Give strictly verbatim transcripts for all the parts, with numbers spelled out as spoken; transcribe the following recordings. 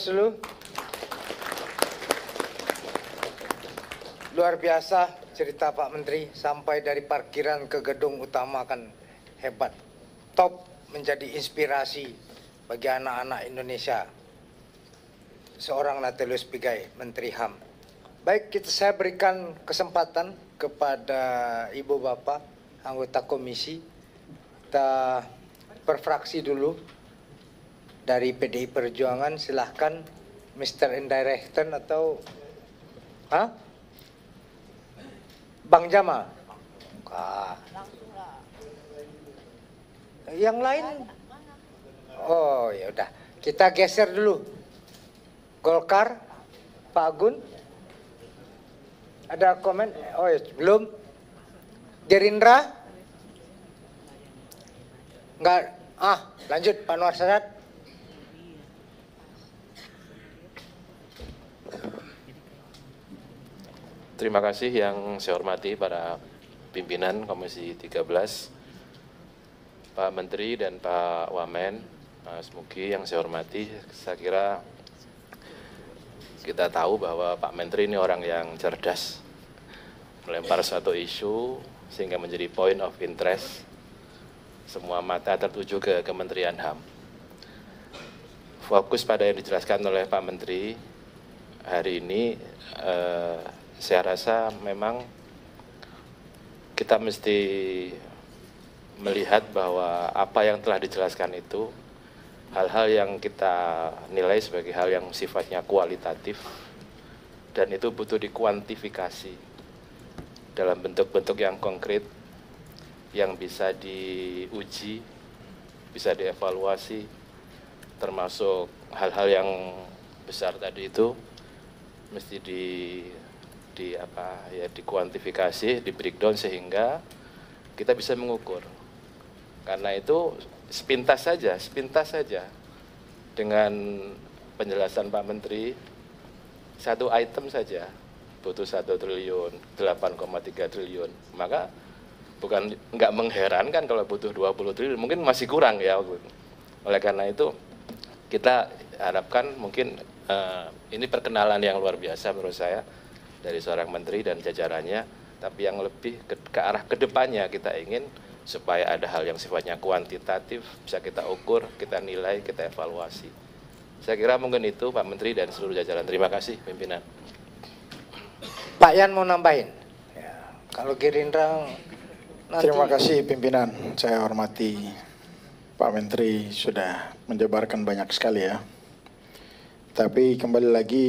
dulu. Luar biasa cerita Pak Menteri, sampai dari parkiran ke gedung utama kan hebat. Top, menjadi inspirasi bagi anak-anak Indonesia. Seorang Natalius Pigai, Menteri H A M. Baik, kita, saya berikan kesempatan kepada Ibu Bapak, anggota komisi. Kita berfraksi dulu. Dari P D I Perjuangan, silahkan Mister Indirecten atau Hah? Bang Jamal. Ah. Yang lain? Oh ya udah, kita geser dulu. Golkar, Pak Agun. Ada komen? Oh ya, belum. Gerindra? Enggak. Ah, lanjut Pak Anwar Sadat. Terima kasih yang saya hormati para pimpinan Komisi tiga belas, Pak Menteri dan Pak Wamen, Mas Mugi yang saya hormati. Saya kira kita tahu bahwa Pak Menteri ini orang yang cerdas, melempar suatu isu sehingga menjadi point of interest. Semua mata tertuju ke Kementerian H A M. Fokus pada yang dijelaskan oleh Pak Menteri hari ini, eh, saya rasa memang kita mesti melihat bahwa apa yang telah dijelaskan itu hal-hal yang kita nilai sebagai hal yang sifatnya kualitatif dan itu butuh dikuantifikasi dalam bentuk-bentuk yang konkret yang bisa diuji, bisa dievaluasi, termasuk hal-hal yang besar tadi itu mesti di di apa ya dikuantifikasi, di breakdown sehingga kita bisa mengukur. Karena itu sepintas saja, sepintas saja dengan penjelasan Pak Menteri, satu item saja butuh satu triliun, delapan koma tiga triliun. Maka bukan nggak mengherankan kalau butuh dua puluh triliun, mungkin masih kurang ya. Oleh karena itu kita harapkan mungkin uh, ini perkenalan yang luar biasa menurut saya dari seorang menteri dan jajarannya, tapi yang lebih ke, ke arah kedepannya kita ingin supaya ada hal yang sifatnya kuantitatif, bisa kita ukur, kita nilai, kita evaluasi. Saya kira mungkin itu Pak Menteri dan seluruh jajaran. Terima kasih pimpinan. Pak Yan mau nambahin? Ya, kalau Gerindra nanti... Terima kasih pimpinan, saya hormati Pak Menteri sudah menjabarkan banyak sekali ya. Tapi kembali lagi,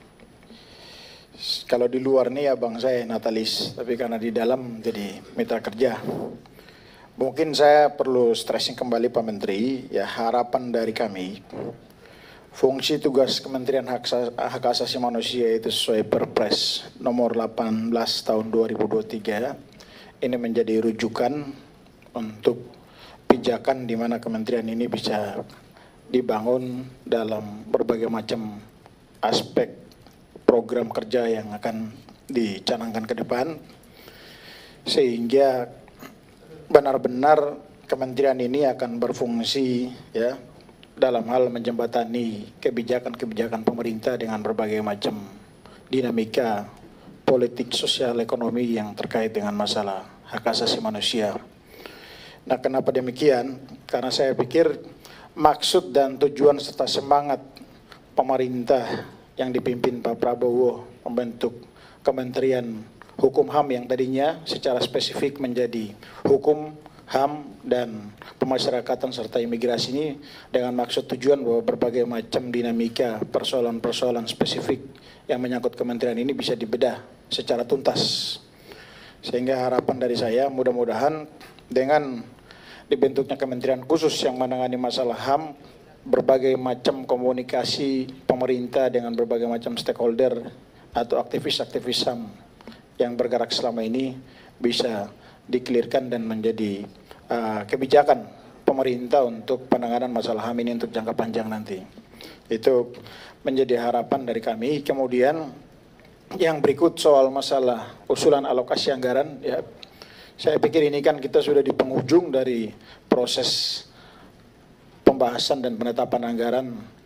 kalau di luar nih abang saya Natalis, tapi karena di dalam jadi mitra kerja. Mungkin saya perlu stressing kembali Pak Menteri, ya harapan dari kami, fungsi tugas Kementerian Hak, Hak Asasi Manusia itu sesuai Perpres nomor delapan belas tahun dua ribu dua puluh tiga, ini menjadi rujukan untuk pijakan di mana kementerian ini bisa dibangun dalam berbagai macam aspek program kerja yang akan dicanangkan ke depan, sehingga benar-benar kementerian ini akan berfungsi ya dalam hal menjembatani kebijakan-kebijakan pemerintah dengan berbagai macam dinamika politik, sosial, ekonomi yang terkait dengan masalah hak asasi manusia. Nah, kenapa demikian? Karena saya pikir maksud dan tujuan serta semangat pemerintah yang dipimpin Pak Prabowo membentuk Kementerian Hukum H A M yang tadinya secara spesifik menjadi Hukum, H A M, dan Pemasyarakatan serta Imigrasi ini dengan maksud tujuan bahwa berbagai macam dinamika persoalan-persoalan spesifik yang menyangkut kementerian ini bisa dibedah secara tuntas. Sehingga harapan dari saya mudah-mudahan dengan dibentuknya kementerian khusus yang menangani masalah H A M, berbagai macam komunikasi pemerintah dengan berbagai macam stakeholder atau aktivis-aktivis H A M yang bergerak selama ini bisa dikelirkan dan menjadi uh, kebijakan pemerintah untuk penanganan masalah H A M ini untuk jangka panjang nanti. Itu menjadi harapan dari kami. Kemudian yang berikut soal masalah usulan alokasi anggaran, ya saya pikir ini kan kita sudah di penghujung dari proses pembahasan dan penetapan anggaran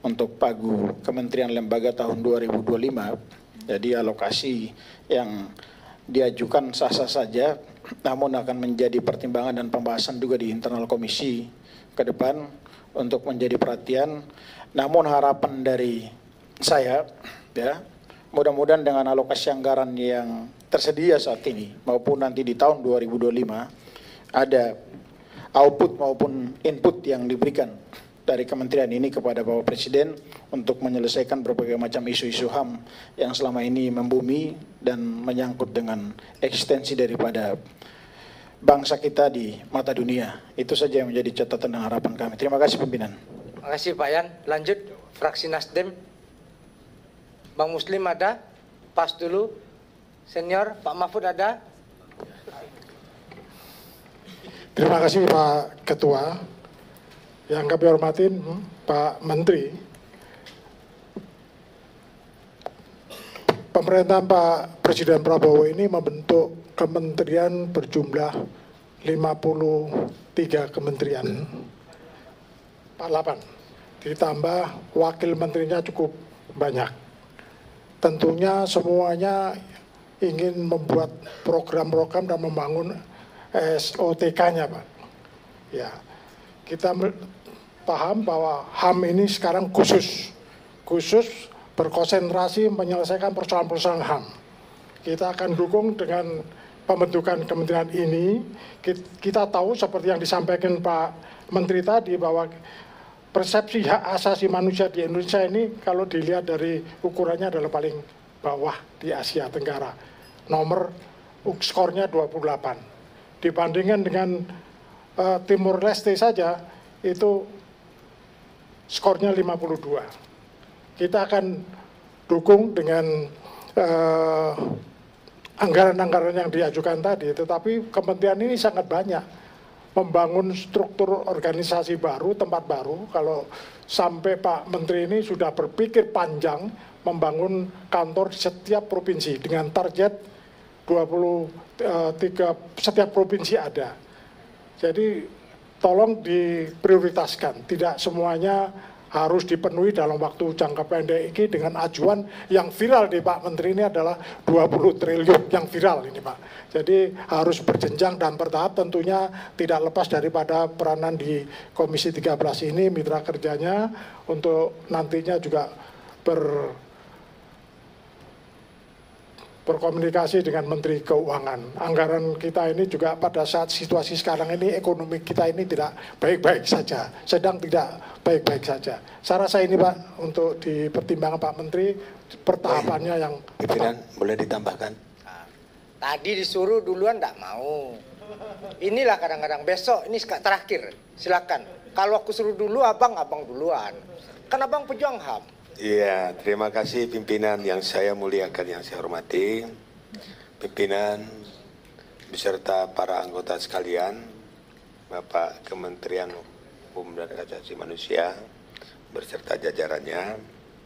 untuk pagu Kementerian Lembaga tahun dua ribu dua puluh lima. Jadi alokasi yang diajukan sah-sah saja, namun akan menjadi pertimbangan dan pembahasan juga di internal komisi ke depan untuk menjadi perhatian. Namun harapan dari saya, ya, mudah-mudahan dengan alokasi anggaran yang tersedia saat ini maupun nanti di tahun dua ribu dua puluh lima ada output maupun input yang diberikan dari kementerian ini kepada Bapak Presiden untuk menyelesaikan berbagai macam isu-isu H A M yang selama ini membumi dan menyangkut dengan eksistensi daripada bangsa kita di mata dunia. Itu saja yang menjadi catatan dan harapan kami. Terima kasih pimpinan. Terima kasih Pak Yan. Lanjut fraksi Nasdem. Bang Muslim ada? Pas dulu. Senior Pak Mahfud ada? Terima kasih Pak Ketua. Yang kami hormatin Pak Menteri. Pemerintah Pak Presiden Prabowo ini membentuk kementerian berjumlah lima puluh tiga kementerian. Pak delapan. Ditambah wakil menterinya cukup banyak. Tentunya semuanya ingin membuat program-program dan membangun S O T K-nya, Pak. Ya, kita paham bahwa H A M ini sekarang khusus, khusus berkonsentrasi menyelesaikan persoalan-persoalan H A M. Kita akan dukung dengan pembentukan kementerian ini. Kita tahu seperti yang disampaikan Pak Menteri tadi bahwa persepsi hak asasi manusia di Indonesia ini kalau dilihat dari ukurannya adalah paling bawah di Asia Tenggara. Nomor skornya dua puluh delapan. Dibandingkan dengan uh, Timur Leste saja itu skornya lima puluh dua. Kita akan dukung dengan anggaran-anggaran uh, yang diajukan tadi, tetapi kementerian ini sangat banyak. Membangun struktur organisasi baru, tempat baru, kalau sampai Pak Menteri ini sudah berpikir panjang membangun kantor di setiap provinsi dengan target dua puluh tiga setiap provinsi ada. Jadi tolong diprioritaskan, tidak semuanya harus dipenuhi dalam waktu jangka pendek ini dengan ajuan yang viral di Pak Menteri ini adalah dua puluh triliun yang viral ini Pak. Jadi harus berjenjang dan bertahap, tentunya tidak lepas daripada peranan di Komisi tiga belas ini, mitra kerjanya untuk nantinya juga ber berkomunikasi dengan Menteri Keuangan. Anggaran kita ini juga pada saat situasi sekarang ini, ekonomi kita ini tidak baik-baik saja, sedang tidak baik-baik saja. Saya rasa ini Pak, untuk dipertimbangkan Pak Menteri, pertahapannya yang pimpinan boleh ditambahkan. Nah, tadi disuruh duluan tidak mau. Inilah kadang-kadang besok, ini terakhir, silakan. Kalau aku suruh dulu, abang, abang duluan. Kan abang pejuang H A M. Iya, terima kasih pimpinan yang saya muliakan, yang saya hormati. Pimpinan beserta para anggota sekalian, Bapak Kementerian Hukum dan Hak Asasi Manusia beserta jajarannya.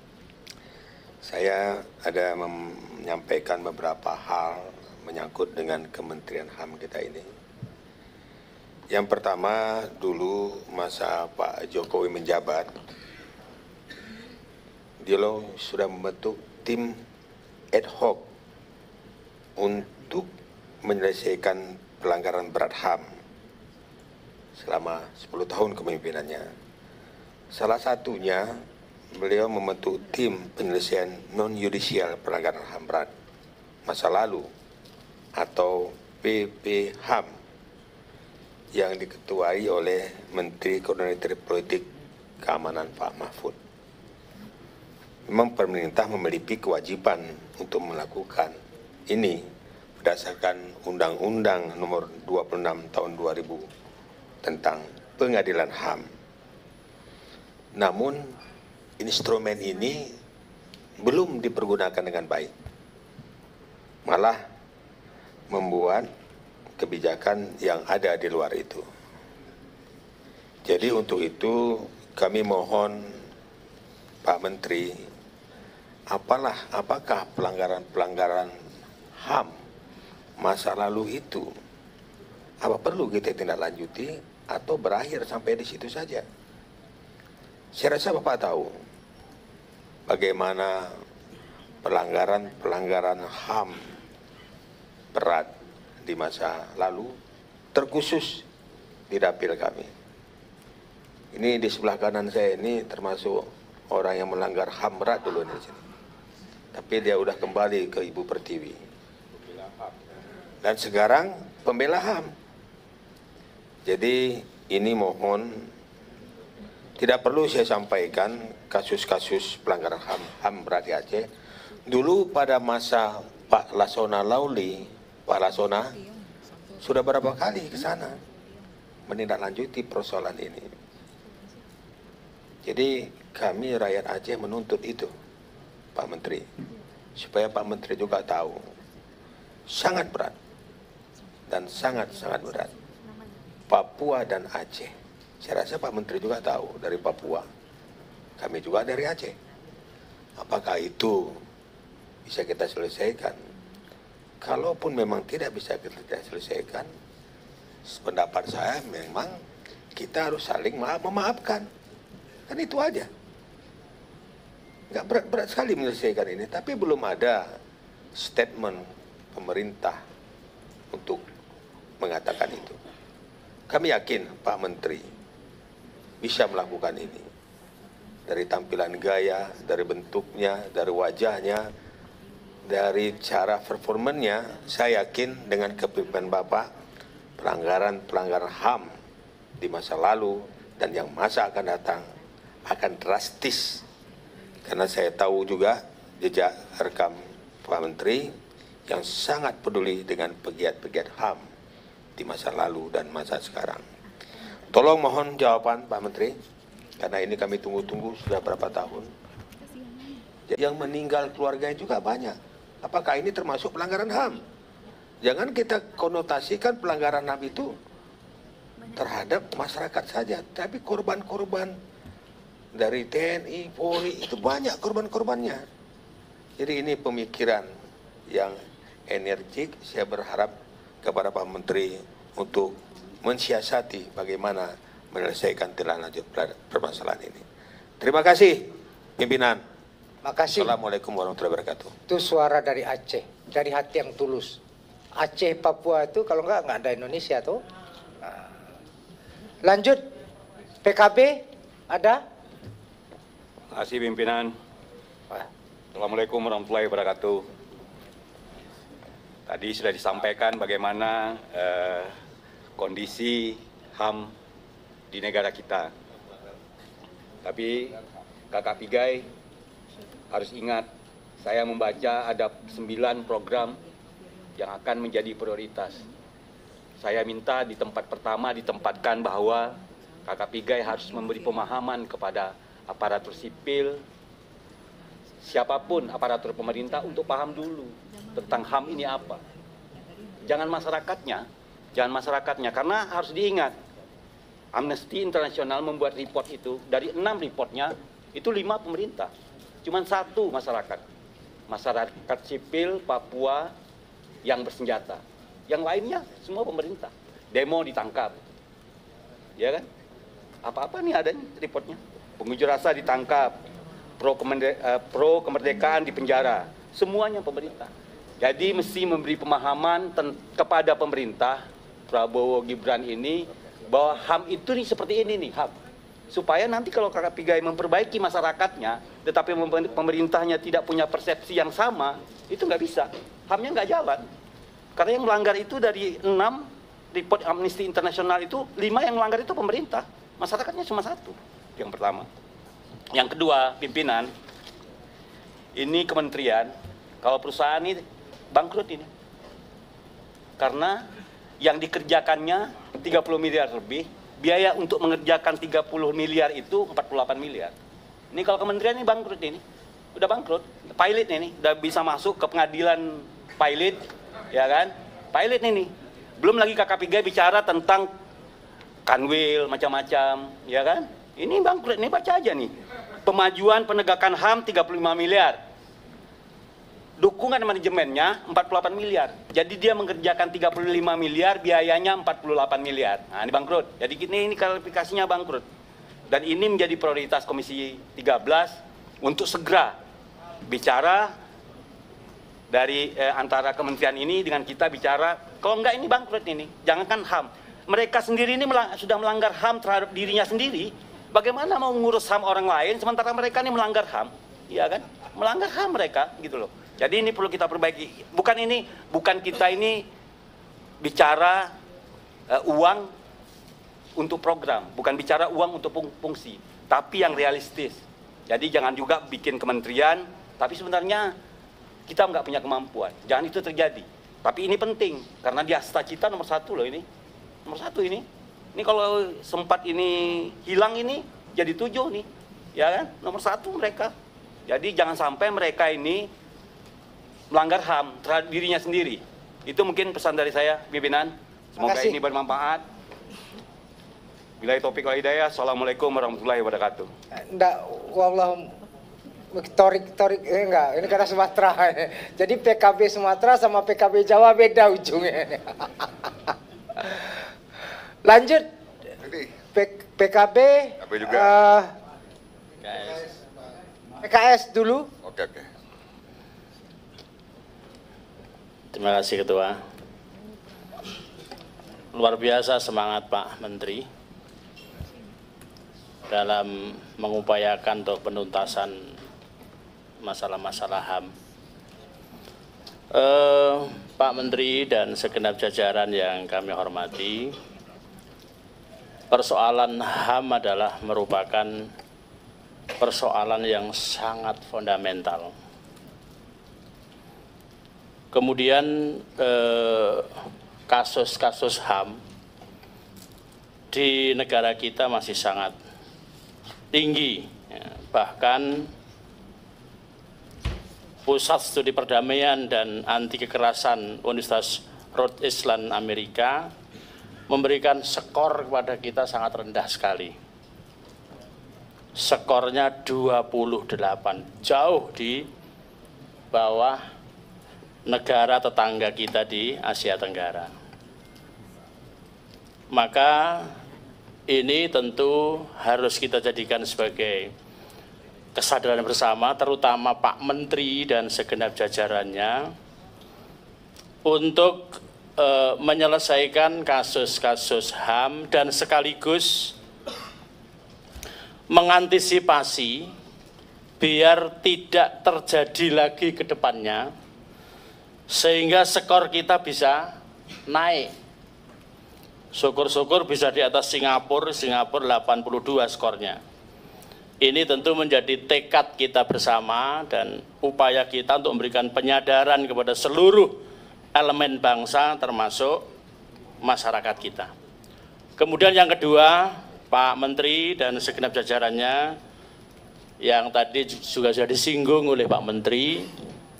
Saya ada menyampaikan beberapa hal menyangkut dengan Kementerian H A M kita ini. Yang pertama, dulu masa Pak Jokowi menjabat, dia sudah membentuk tim ad hoc untuk menyelesaikan pelanggaran berat H A M selama sepuluh tahun kepemimpinannya. Salah satunya, beliau membentuk tim penyelesaian non-yudisial pelanggaran H A M berat masa lalu atau P P H A M yang diketuai oleh Menteri Koordinator Politik Keamanan Pak Mahfud. Memang pemerintah memiliki kewajiban untuk melakukan ini berdasarkan Undang-Undang Nomor dua puluh enam Tahun dua ribu tentang Pengadilan H A M. Namun instrumen ini belum dipergunakan dengan baik, malah membuat kebijakan yang ada di luar itu. Jadi untuk itu kami mohon Pak Menteri, apalah apakah pelanggaran-pelanggaran H A M masa lalu itu, apa perlu kita tindak lanjuti atau berakhir sampai di situ saja? Saya rasa Bapak tahu bagaimana pelanggaran-pelanggaran H A M berat di masa lalu, terkhusus di dapil kami. Ini di sebelah kanan saya ini termasuk orang yang melanggar H A M berat dulu di sini. Tapi dia udah kembali ke Ibu Pertiwi. Dan sekarang pembela H A M. Jadi ini mohon tidak perlu saya sampaikan kasus-kasus pelanggaran H A M, H A M berat di Aceh. Dulu pada masa Pak Lasona Lauli, Pak Lasona sudah berapa kali ke sana menindaklanjuti persoalan ini. Jadi kami rakyat Aceh menuntut itu, Pak Menteri, supaya Pak Menteri juga tahu sangat berat dan sangat-sangat berat Papua dan Aceh. Saya rasa Pak Menteri juga tahu dari Papua, kami juga dari Aceh. Apakah itu bisa kita selesaikan? Kalaupun memang tidak bisa kita selesaikan, pendapat saya memang kita harus saling maaf memaafkan. Kan itu aja. Nggak berat-berat sekali menyelesaikan ini, tapi belum ada statement pemerintah untuk mengatakan itu. Kami yakin Pak Menteri bisa melakukan ini. Dari tampilan gaya, dari bentuknya, dari wajahnya, dari cara performanya, saya yakin dengan kepemimpinan Bapak, pelanggaran-pelanggaran H A M di masa lalu dan yang masa akan datang akan drastis. Karena saya tahu juga jejak rekam Pak Menteri yang sangat peduli dengan pegiat-pegiat H A M di masa lalu dan masa sekarang. Tolong mohon jawaban Pak Menteri, karena ini kami tunggu-tunggu sudah berapa tahun. Yang meninggal keluarganya juga banyak. Apakah ini termasuk pelanggaran H A M? Jangan kita konotasikan pelanggaran H A M itu terhadap masyarakat saja, tapi korban-korban dari T N I, Polri itu banyak korban-korbannya. Jadi ini pemikiran yang energik. Saya berharap kepada Pak Menteri untuk mensiasati bagaimana menyelesaikan tindak lanjut permasalahan ini. Terima kasih pimpinan. Makasih. Assalamualaikum warahmatullahi wabarakatuh. Itu suara dari Aceh, dari hati yang tulus. Aceh, Papua itu kalau enggak, enggak ada Indonesia tuh. Nah. Lanjut, P K B ada? Terima kasih pimpinan. Assalamualaikum warahmatullahi wabarakatuh. Tadi sudah disampaikan bagaimana eh, kondisi H A M di negara kita. Tapi Kakak Pigai harus ingat, saya membaca ada sembilan program yang akan menjadi prioritas. Saya minta di tempat pertama ditempatkan bahwa Kakak Pigai harus memberi pemahaman kepada aparatur sipil, siapapun aparatur pemerintah untuk paham dulu tentang H A M ini apa. Jangan masyarakatnya, jangan masyarakatnya, karena harus diingat, Amnesty International membuat report itu, dari enam reportnya, itu lima pemerintah. Cuman satu masyarakat, masyarakat sipil Papua yang bersenjata. Yang lainnya semua pemerintah. Demo ditangkap, ya kan? Apa-apa nih ada reportnya. Pengunjuk rasa ditangkap, pro, kemerde, uh, pro kemerdekaan di penjara, semuanya pemerintah. Jadi mesti memberi pemahaman kepada pemerintah Prabowo Gibran ini bahwa H A M itu nih seperti ini nih H A M. Supaya nanti kalau Kakak Pigai memperbaiki masyarakatnya, tetapi pemerintahnya tidak punya persepsi yang sama, itu nggak bisa. H A M-nya nggak jalan. Karena yang melanggar itu dari enam report Amnesty International itu, lima yang melanggar itu pemerintah. Masyarakatnya cuma satu. Yang pertama. Yang kedua, pimpinan, ini kementerian, kalau perusahaan ini bangkrut ini. Karena yang dikerjakannya tiga puluh miliar lebih, biaya untuk mengerjakan tiga puluh miliar itu empat puluh delapan miliar. Ini kalau kementerian ini bangkrut ini, udah bangkrut. Pilot ini udah bisa masuk ke pengadilan pilot, ya kan? Pilot ini. Belum lagi Kakak Pigai bicara tentang kanwil macam-macam, ya kan? Ini bangkrut, ini baca aja nih. Pemajuan penegakan H A M tiga puluh lima miliar. Dukungan manajemennya empat puluh delapan miliar. Jadi dia mengerjakan tiga puluh lima miliar, biayanya empat puluh delapan miliar. Nah, ini bangkrut. Jadi ini, ini klarifikasinya bangkrut. Dan ini menjadi prioritas Komisi tiga belas untuk segera bicara dari eh, antara kementerian ini dengan kita bicara, kalau enggak ini bangkrut ini, jangankan H A M. Mereka sendiri ini melang, sudah melanggar H A M terhadap dirinya sendiri, bagaimana mau mengurus H A M orang lain sementara mereka ini melanggar H A M, iya kan? Melanggar H A M mereka gitu loh. Jadi ini perlu kita perbaiki. Bukan ini, bukan kita ini bicara uh, uang untuk program, bukan bicara uang untuk fungsi, tapi yang realistis. Jadi jangan juga bikin kementerian, tapi sebenarnya kita nggak punya kemampuan. Jangan itu terjadi. Tapi ini penting, karena dia cita-cita nomor satu loh ini. Nomor satu ini. Ini kalau sempat ini hilang ini, jadi tujuh nih. Ya kan? Nomor satu mereka. Jadi jangan sampai mereka ini melanggar H A M terhadap dirinya sendiri. Itu mungkin pesan dari saya, pimpinan. Semoga ini bermanfaat. Billahi taufiq wal hidayah. Assalamualaikum warahmatullahi wabarakatuh. Enggak, wallah torik torik eh, enggak, ini karena Sumatera. Jadi P K B Sumatera sama P K B Jawa beda ujungnya. Lanjut. P, PKB juga. Uh, P K S dulu. Oke, oke. Terima kasih Ketua. Luar biasa semangat Pak Menteri dalam mengupayakan untuk penuntasan masalah-masalah H A M. Eh, Pak Menteri dan segenap jajaran yang kami hormati, persoalan H A M adalah merupakan persoalan yang sangat fundamental. Kemudian kasus-kasus H A M di negara kita masih sangat tinggi, ya, bahkan Pusat Studi Perdamaian dan Anti Kekerasan Universitas Rhode Island Amerika memberikan skor kepada kita sangat rendah sekali. Skornya dua puluh delapan, jauh di bawah negara tetangga kita di Asia Tenggara. Maka ini tentu harus kita jadikan sebagai kesadaran bersama, terutama Pak Menteri dan segenap jajarannya, untuk e, menyelesaikan kasus-kasus H A M dan sekaligus mengantisipasi biar tidak terjadi lagi ke depannya, sehingga skor kita bisa naik. Syukur-syukur bisa di atas Singapura, Singapura delapan puluh dua skornya. Ini tentu menjadi tekad kita bersama dan upaya kita untuk memberikan penyadaran kepada seluruh elemen bangsa termasuk masyarakat kita. Kemudian yang kedua, Pak Menteri dan segenap jajarannya yang tadi juga sudah disinggung oleh Pak Menteri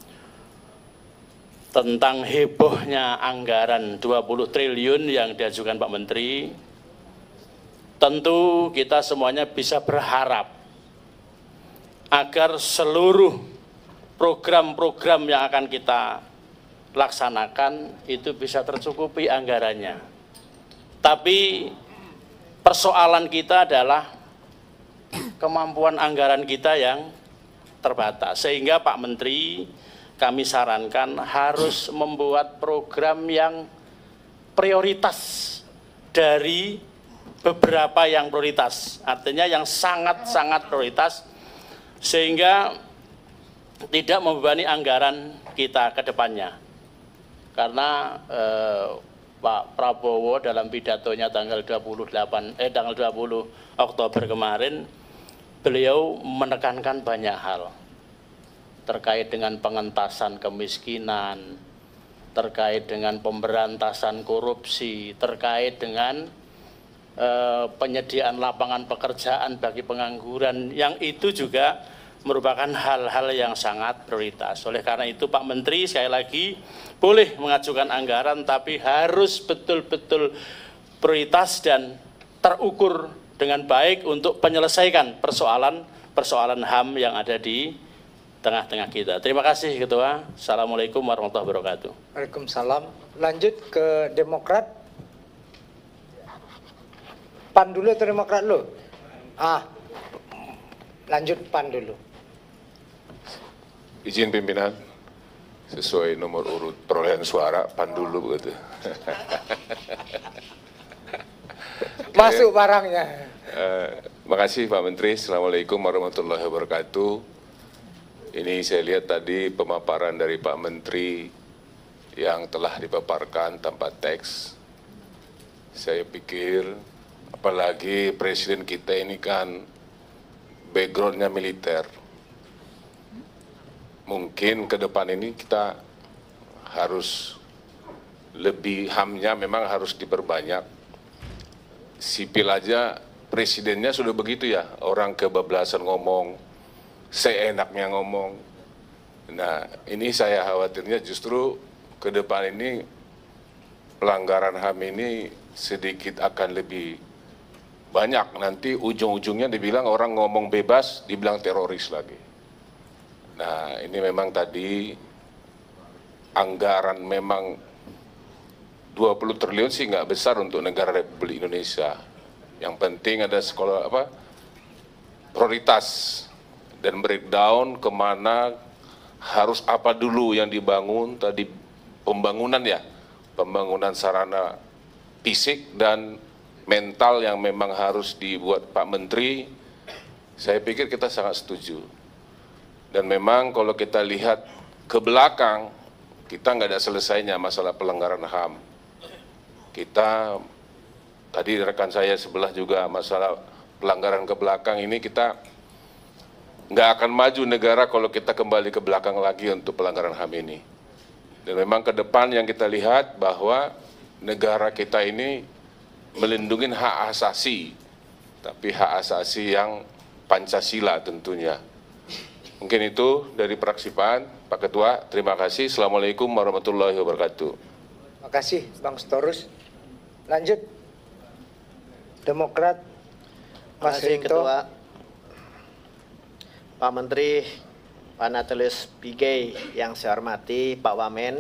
tentang hebohnya anggaran dua puluh triliun yang diajukan Pak Menteri. Tentu kita semuanya bisa berharap agar seluruh program-program yang akan kita laksanakan itu bisa tercukupi anggarannya. Tapi persoalan kita adalah kemampuan anggaran kita yang terbatas. Sehingga Pak Menteri, kami sarankan harus membuat program yang prioritas dari beberapa yang prioritas. Artinya yang sangat-sangat prioritas, sehingga tidak membebani anggaran kita ke depannya. Karena eh, Pak Prabowo dalam pidatonya tanggal dua puluh delapan eh tanggal dua puluh Oktober kemarin, beliau menekankan banyak hal terkait dengan pengentasan kemiskinan, terkait dengan pemberantasan korupsi, terkait dengan eh, penyediaan lapangan pekerjaan bagi pengangguran, yang itu juga merupakan hal-hal yang sangat prioritas. Oleh karena itu Pak Menteri sekali lagi boleh mengajukan anggaran, tapi harus betul-betul prioritas dan terukur dengan baik untuk menyelesaikan persoalan-persoalan H A M yang ada di tengah-tengah kita. Terima kasih Ketua. Assalamualaikum warahmatullahi wabarakatuh. Waalaikumsalam. Lanjut ke Demokrat. Pan dulu atau Demokrat dulu? Ah, lanjut Pan dulu. Izin pimpinan, sesuai nomor urut perolehan suara, pan dulu begitu. Masuk barangnya. Uh, makasih Pak Menteri, Assalamualaikum warahmatullahi wabarakatuh. Ini saya lihat tadi pemaparan dari Pak Menteri yang telah dipaparkan tanpa teks. Saya pikir, apalagi Presiden kita ini kan backgroundnya militer. Mungkin ke depan ini kita harus lebih, H A M-nya memang harus diperbanyak. Sipil aja presidennya sudah begitu ya, orang kebablasan ngomong, seenaknya ngomong. Nah, ini saya khawatirnya justru ke depan ini pelanggaran H A M ini sedikit akan lebih banyak. Nanti ujung-ujungnya dibilang orang ngomong bebas, dibilang teroris lagi. Nah, ini memang tadi anggaran memang dua puluh triliun sih nggak besar untuk negara Republik Indonesia. Yang penting ada sekolah apa prioritas dan breakdown kemana harus apa dulu yang dibangun tadi, pembangunan ya, pembangunan sarana fisik dan mental yang memang harus dibuat Pak Menteri. Saya pikir kita sangat setuju. Dan memang kalau kita lihat ke belakang, kita nggak ada selesainya masalah pelanggaran H A M. Kita, tadi rekan saya sebelah juga masalah pelanggaran ke belakang ini, kita nggak akan maju negara kalau kita kembali ke belakang lagi untuk pelanggaran H A M ini. Dan memang ke depan yang kita lihat bahwa negara kita ini melindungi hak asasi, tapi hak asasi yang Pancasila tentunya. Mungkin itu dari fraksi P A N. Pak Ketua, terima kasih. Assalamualaikum warahmatullahi wabarakatuh. Terima kasih Bang Storus. Lanjut. Demokrat, Mas Terima kasih, Rinto. Ketua. Pak Menteri, Pak Natalius Pigai yang saya hormati, Pak Wamen.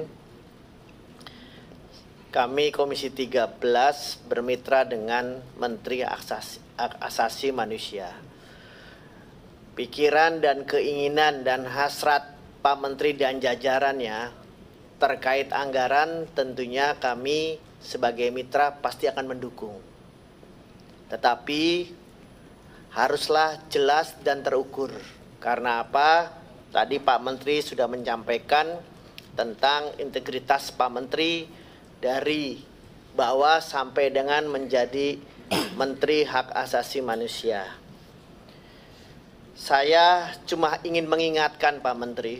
Kami Komisi tiga belas bermitra dengan Menteri Asasi, Asasi Manusia. Pikiran dan keinginan dan hasrat Pak Menteri dan jajarannya terkait anggaran tentunya kami sebagai mitra pasti akan mendukung. Tetapi haruslah jelas dan terukur. Karena apa? Tadi Pak Menteri sudah menyampaikan tentang integritas Pak Menteri dari bawah sampai dengan menjadi Menteri Hak Asasi Manusia. Saya cuma ingin mengingatkan Pak Menteri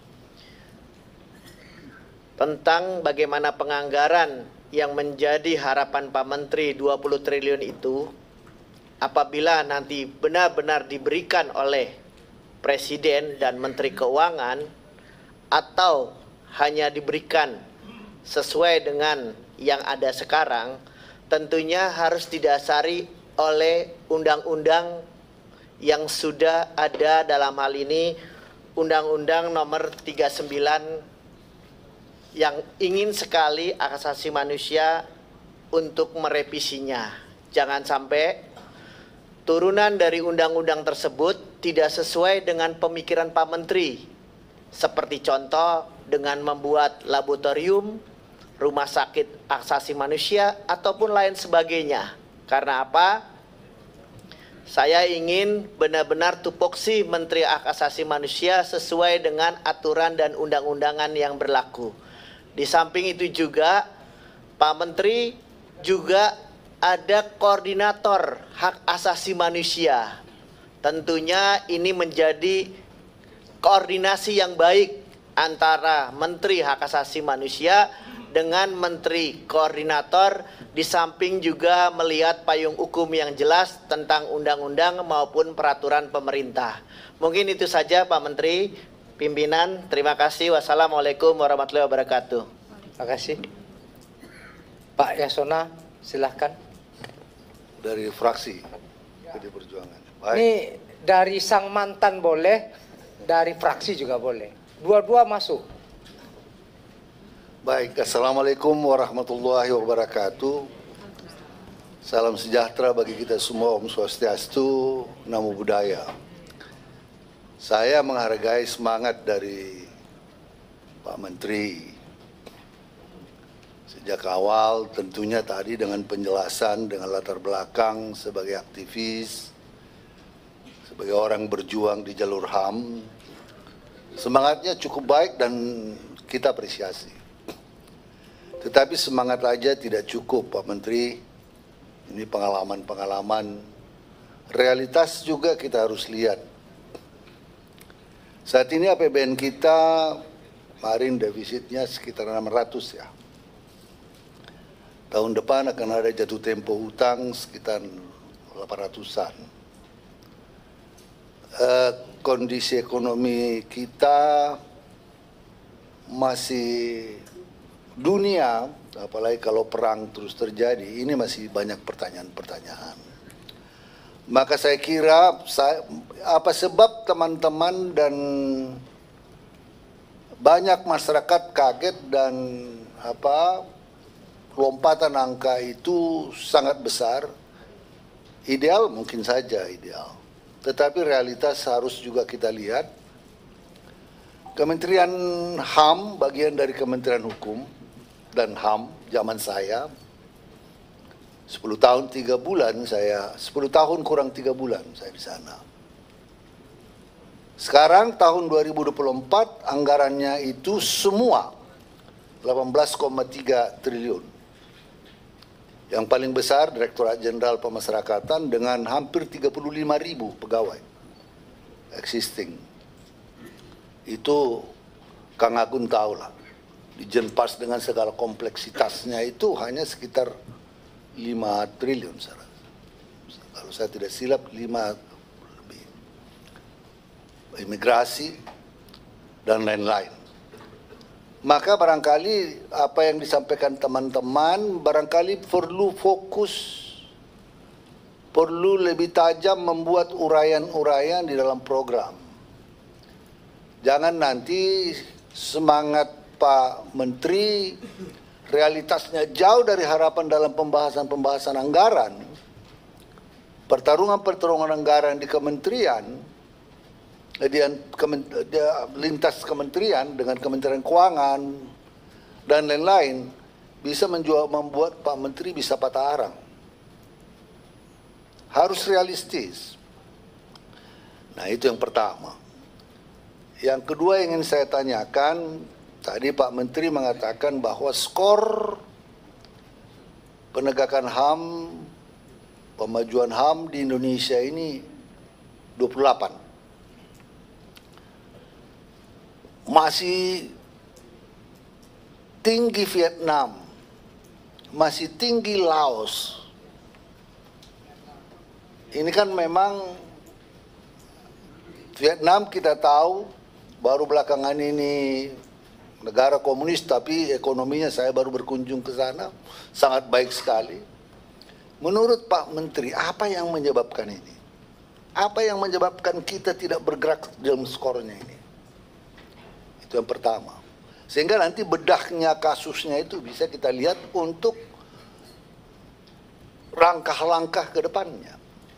tentang bagaimana penganggaran yang menjadi harapan Pak Menteri dua puluh triliun itu apabila nanti benar-benar diberikan oleh Presiden dan Menteri Keuangan atau hanya diberikan sesuai dengan yang ada sekarang, tentunya harus didasari oleh undang-undang yang sudah ada, dalam hal ini Undang-Undang Nomor tiga puluh sembilan yang ingin sekali hak asasi manusia untuk merevisinya. Jangan sampai turunan dari undang-undang tersebut tidak sesuai dengan pemikiran Pak Menteri. Seperti contoh dengan membuat laboratorium, rumah sakit hak asasi manusia, ataupun lain sebagainya. Karena apa? Saya ingin benar-benar tupoksi Menteri Hak Asasi Manusia sesuai dengan aturan dan undang-undangan yang berlaku. Di samping itu juga Pak Menteri juga ada koordinator hak asasi manusia. Tentunya ini menjadi koordinasi yang baik antara Menteri Hak Asasi Manusia dengan Menteri Koordinator, di samping juga melihat payung hukum yang jelas tentang undang-undang maupun peraturan pemerintah. Mungkin itu saja Pak Menteri, pimpinan. Terima kasih. Wassalamualaikum warahmatullahi wabarakatuh. Terima kasih. Pak Yasona, silahkan. Dari fraksi P D Perjuangan. Baik. Ini dari sang mantan boleh, dari fraksi juga boleh. Dua-dua masuk. Baik, Assalamualaikum warahmatullahi wabarakatuh. Salam sejahtera bagi kita semua, Om Swastiastu, Namo Buddhaya. Saya menghargai semangat dari Pak Menteri. Sejak awal tentunya tadi dengan penjelasan, dengan latar belakang sebagai aktivis, sebagai orang berjuang di jalur H A M, semangatnya cukup baik dan kita apresiasi. Tetapi semangat aja tidak cukup Pak Menteri, ini pengalaman-pengalaman, realitas juga kita harus lihat. Saat ini A P B N kita kemarin defisitnya sekitar enam ratus ya. Tahun depan akan ada jatuh tempo hutang sekitar delapan ratusan. Eh, kondisi ekonomi kita masih dunia, apalagi kalau perang terus terjadi, ini masih banyak pertanyaan-pertanyaan. Maka saya kira saya, apa sebab teman-teman dan banyak masyarakat kaget dan apa lompatan angka itu sangat besar. Ideal mungkin saja ideal. Tetapi realitas harus juga kita lihat. Kementerian H A M bagian dari Kementerian Hukum dan H A M zaman saya sepuluh tahun tiga bulan saya sepuluh tahun kurang tiga bulan saya di sana. Sekarang tahun dua ribu dua puluh empat anggarannya itu semua delapan belas koma tiga triliun. Yang paling besar Direktorat Jenderal Pemasyarakatan dengan hampir tiga puluh lima ribu pegawai existing. Itu Kang Agun tahu lah. Di Jenpas dengan segala kompleksitasnya itu hanya sekitar lima triliun. Kalau saya tidak silap lima lebih. Imigrasi dan lain-lain. Maka barangkali apa yang disampaikan teman-teman barangkali perlu fokus, perlu lebih tajam membuat uraian-uraian di dalam program. Jangan nanti semangat Pak Menteri realitasnya jauh dari harapan dalam pembahasan-pembahasan anggaran. Pertarungan-pertarungan anggaran di kementerian, di lintas kementerian dengan Kementerian Keuangan dan lain-lain bisa menjual, membuat Pak Menteri bisa patah arang. Harus realistis. Nah itu yang pertama. Yang kedua yang ingin saya tanyakan, tadi Pak Menteri mengatakan bahwa skor penegakan H A M, pemajuan H A M di Indonesia ini dua puluh delapan. Masih tinggi Vietnam, masih tinggi Laos. Ini kan memang Vietnam kita tahu baru belakangan ini negara komunis tapi ekonominya saya baru berkunjung ke sana sangat baik sekali. Menurut Pak Menteri apa yang menyebabkan ini? Apa yang menyebabkan kita tidak bergerak dalam skornya ini? Itu yang pertama. Sehingga nanti bedahnya kasusnya itu bisa kita lihat untuk langkah-langkah ke depannya.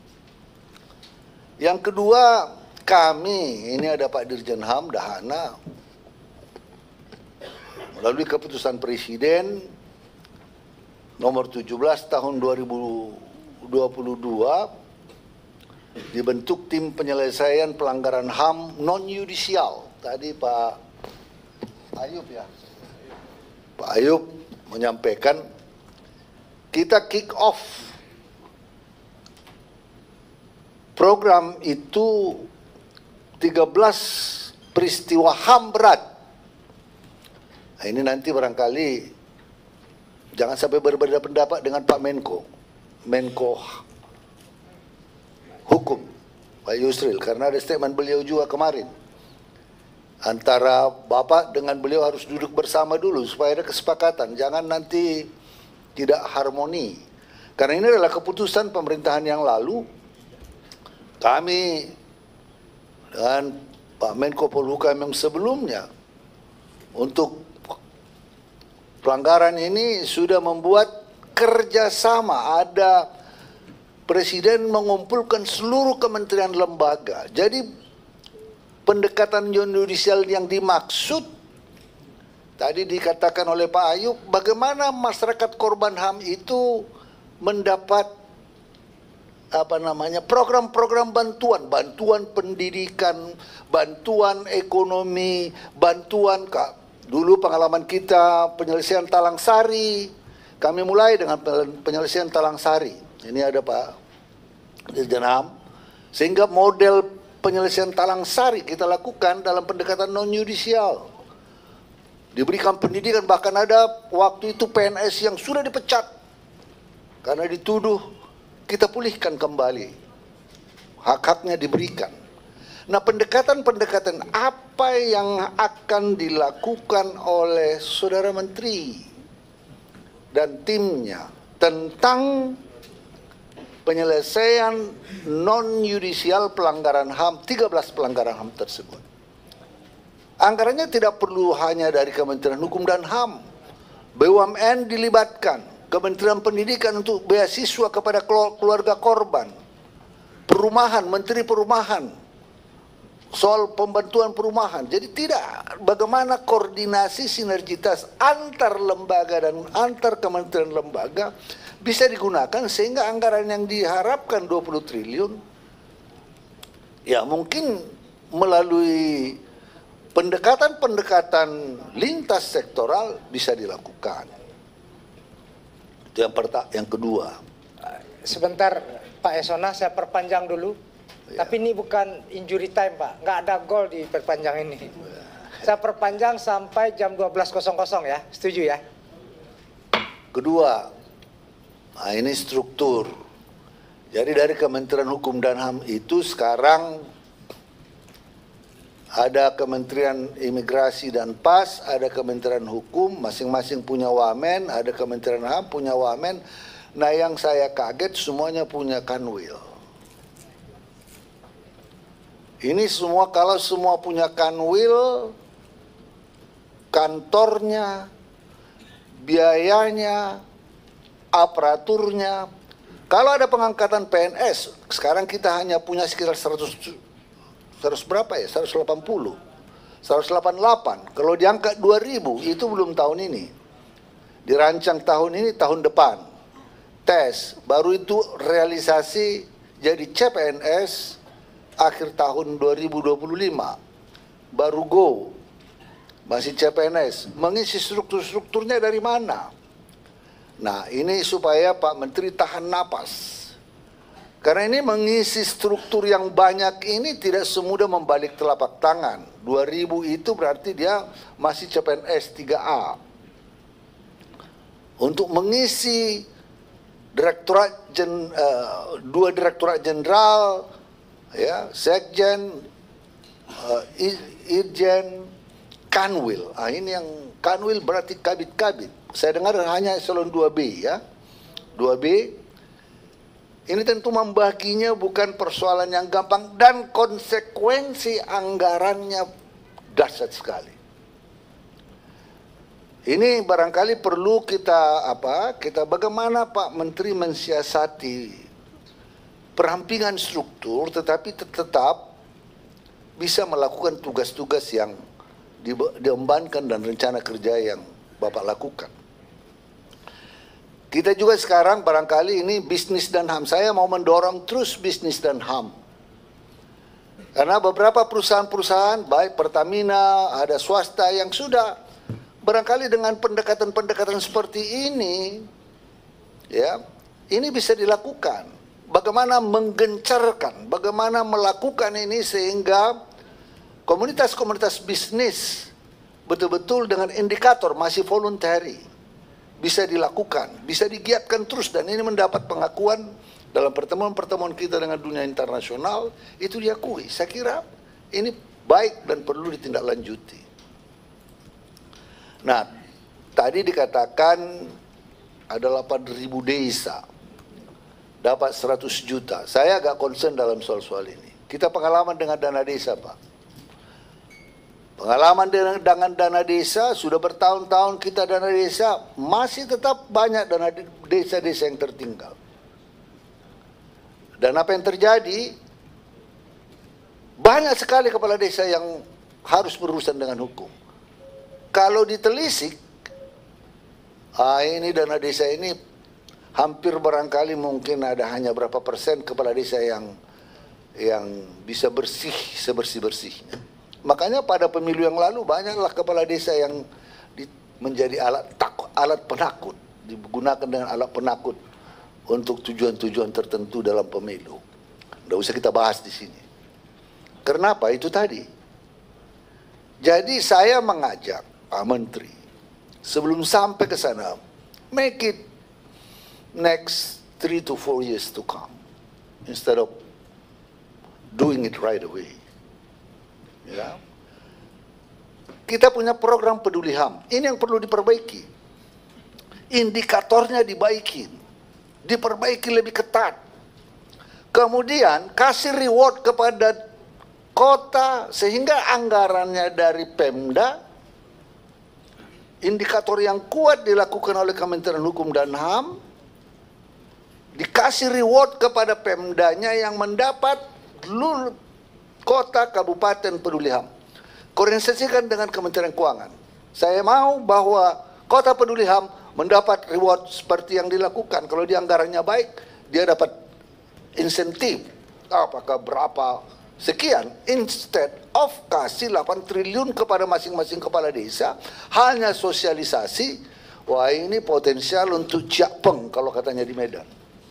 Yang kedua, kami, ini ada Pak Dirjen H A M, Dahana, melalui keputusan Presiden nomor tujuh belas tahun dua ribu dua puluh dua, dibentuk tim penyelesaian pelanggaran H A M non-yudisial. Tadi Pak Ayub ya, Pak Ayub menyampaikan kita kick off program itu tiga belas peristiwa H A M berat. Nah, ini nanti barangkali jangan sampai berbeda pendapat dengan Pak Menko, Menko Hukum, Pak Yusril, karena ada statement beliau juga kemarin. Antara Bapak dengan beliau harus duduk bersama dulu supaya ada kesepakatan. Jangan nanti tidak harmoni. Karena ini adalah keputusan pemerintahan yang lalu. Kami dan Pak Menko Polhukam yang sebelumnya untuk pelanggaran ini sudah membuat kerjasama. Ada Presiden mengumpulkan seluruh kementerian lembaga. Jadi pendekatan non-yudisial yang dimaksud tadi dikatakan oleh Pak Ayub, bagaimana masyarakat korban H A M itu mendapat apa namanya program-program bantuan, bantuan pendidikan, bantuan ekonomi, bantuan dulu pengalaman kita penyelesaian Talang Sari, kami mulai dengan penyelesaian Talang Sari. Ini ada Pak Dirjen H A M, sehingga model penyelesaian Talang Sari kita lakukan dalam pendekatan non-yudisial. Diberikan pendidikan, bahkan ada waktu itu P N S yang sudah dipecat karena dituduh, kita pulihkan kembali. Hak-haknya diberikan. Nah, pendekatan-pendekatan apa yang akan dilakukan oleh Saudara Menteri dan timnya tentang penyelesaian non-yudisial pelanggaran H A M, tiga belas pelanggaran H A M tersebut. Anggarannya tidak perlu hanya dari Kementerian Hukum dan H A M. B U M N dilibatkan, Kementerian Pendidikan untuk beasiswa kepada keluarga korban, perumahan, Menteri Perumahan, soal pembantuan perumahan. Jadi tidak, bagaimana koordinasi sinergitas antar lembaga dan antar kementerian lembaga bisa digunakan sehingga anggaran yang diharapkan dua puluh triliun ya mungkin melalui pendekatan-pendekatan lintas sektoral bisa dilakukan. Itu yang pertama. Yang kedua, sebentar Pak Esona, saya perpanjang dulu. Ya. Tapi ini bukan injury time Pak, nggak ada gol di perpanjang ini. Ya. Saya perpanjang sampai jam dua belas ya, setuju ya? Kedua, nah ini struktur. Jadi dari Kementerian Hukum dan H A M itu sekarang ada Kementerian Imigrasi dan P A S, ada Kementerian Hukum, masing-masing punya wamen, ada Kementerian H A M punya wamen. Nah yang saya kaget semuanya punya kanwil. Ini semua, kalau semua punya kanwil, kantornya, biayanya, aparaturnya. Kalau ada pengangkatan P N S, sekarang kita hanya punya sekitar seratus, seratus berapa ya? seratus delapan puluh. seratus delapan puluh delapan. Kalau diangkat dua ribu, itu belum tahun ini. Dirancang tahun ini, tahun depan. Tes, baru itu realisasi jadi C P N S akhir tahun dua ribu dua puluh lima. Baru go. Masih C P N S. Mengisi struktur-strukturnya dari mana? Nah, ini supaya Pak Menteri tahan napas. Karena ini mengisi struktur yang banyak ini tidak semudah membalik telapak tangan. dua ribu itu berarti dia masih C P N S tiga A. Untuk mengisi direktorat jen, uh, dua direktorat jenderal, ya, sekjen, uh, irjen, kanwil. Ah, ini yang kanwil berarti kabit-kabit. Saya dengar hanya eselon dua B ya. dua B. Ini tentu membaginya bukan persoalan yang gampang dan konsekuensi anggarannya dahsyat sekali. Ini barangkali perlu kita apa? Kita bagaimana Pak Menteri mensiasati perampingan struktur tetapi tetap bisa melakukan tugas-tugas yang diembankan dan rencana kerja yang Bapak lakukan. Kita juga sekarang barangkali ini bisnis dan H A M. Saya mau mendorong terus bisnis dan H A M. Karena beberapa perusahaan-perusahaan, baik Pertamina, ada swasta yang sudah barangkali dengan pendekatan-pendekatan seperti ini, ya, ini bisa dilakukan. Bagaimana menggencarkan, bagaimana melakukan ini sehingga komunitas-komunitas bisnis betul-betul dengan indikator masih voluntary bisa dilakukan, bisa digiatkan terus dan ini mendapat pengakuan dalam pertemuan-pertemuan kita dengan dunia internasional itu diakui. Saya kira ini baik dan perlu ditindaklanjuti. Nah, tadi dikatakan ada delapan ribu desa dapat seratus juta. Saya agak concern dalam soal-soal ini. Kita pengalaman dengan dana desa, Pak. Pengalaman dengan, dengan dana desa, sudah bertahun-tahun kita dana desa, masih tetap banyak dana desa-desa yang tertinggal. Dan apa yang terjadi? banyak sekali kepala desa yang harus berurusan dengan hukum. Kalau ditelisik, ah ini dana desa ini hampir barangkali mungkin ada hanya berapa persen kepala desa yang yang bisa bersih sebersih-bersihnya. Makanya pada pemilu yang lalu banyaklah kepala desa yang di, menjadi alat takut, alat penakut, digunakan dengan alat penakut untuk tujuan-tujuan tertentu dalam pemilu. Tidak usah kita bahas di sini. Kenapa? Itu tadi. Jadi saya mengajak Pak Menteri sebelum sampai ke sana, make it next three to four years to come instead of doing it right away. Ya. Kita punya program peduli H A M. Ini yang perlu diperbaiki. Indikatornya dibaikin, diperbaiki lebih ketat. Kemudian kasih reward kepada kota sehingga anggarannya dari Pemda, indikator yang kuat dilakukan oleh Kementerian Hukum dan H A M, dikasih reward kepada Pemdanya yang mendapat lul kota kabupaten peduli H A M. Koordinasikan dengan Kementerian Keuangan. Saya mau bahwa kota peduli H A M mendapat reward seperti yang dilakukan. Kalau dia anggarannya baik, dia dapat insentif. Apakah berapa sekian, instead of kasih delapan triliun kepada masing-masing kepala desa, hanya sosialisasi. Wah, ini potensial untuk Ciapeng kalau katanya di Medan.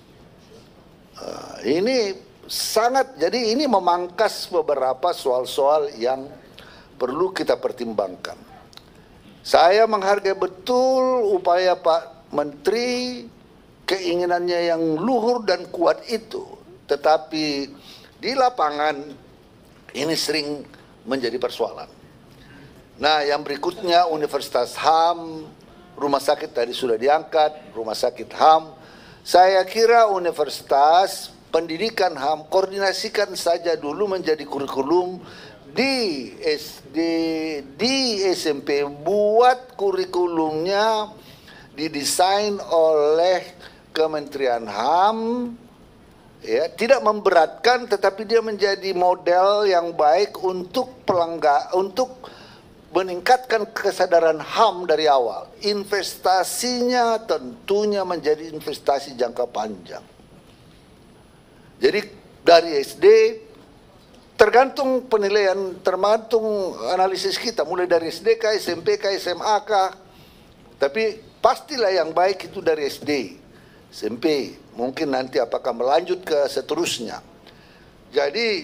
Uh, ini sangat, jadi ini memangkas beberapa soal-soal yang perlu kita pertimbangkan. Saya menghargai betul upaya Pak Menteri, keinginannya yang luhur dan kuat itu, tetapi di lapangan ini sering menjadi persoalan. Nah, yang berikutnya Universitas H A M, rumah sakit tadi sudah diangkat, rumah sakit H A M. Saya kira universitas, pendidikan H A M, koordinasikan saja dulu menjadi kurikulum di S D, di S M P, buat kurikulumnya didesain oleh Kementerian H A M. Ya, tidak memberatkan, tetapi dia menjadi model yang baik untuk pelanggar, untuk meningkatkan kesadaran H A M dari awal. Investasinya tentunya menjadi investasi jangka panjang. Jadi dari S D, tergantung penilaian, tergantung analisis kita, mulai dari S D kah, S M P kah, S M A kah, tapi pastilah yang baik itu dari S D, S M P. Mungkin nanti apakah melanjut ke seterusnya. Jadi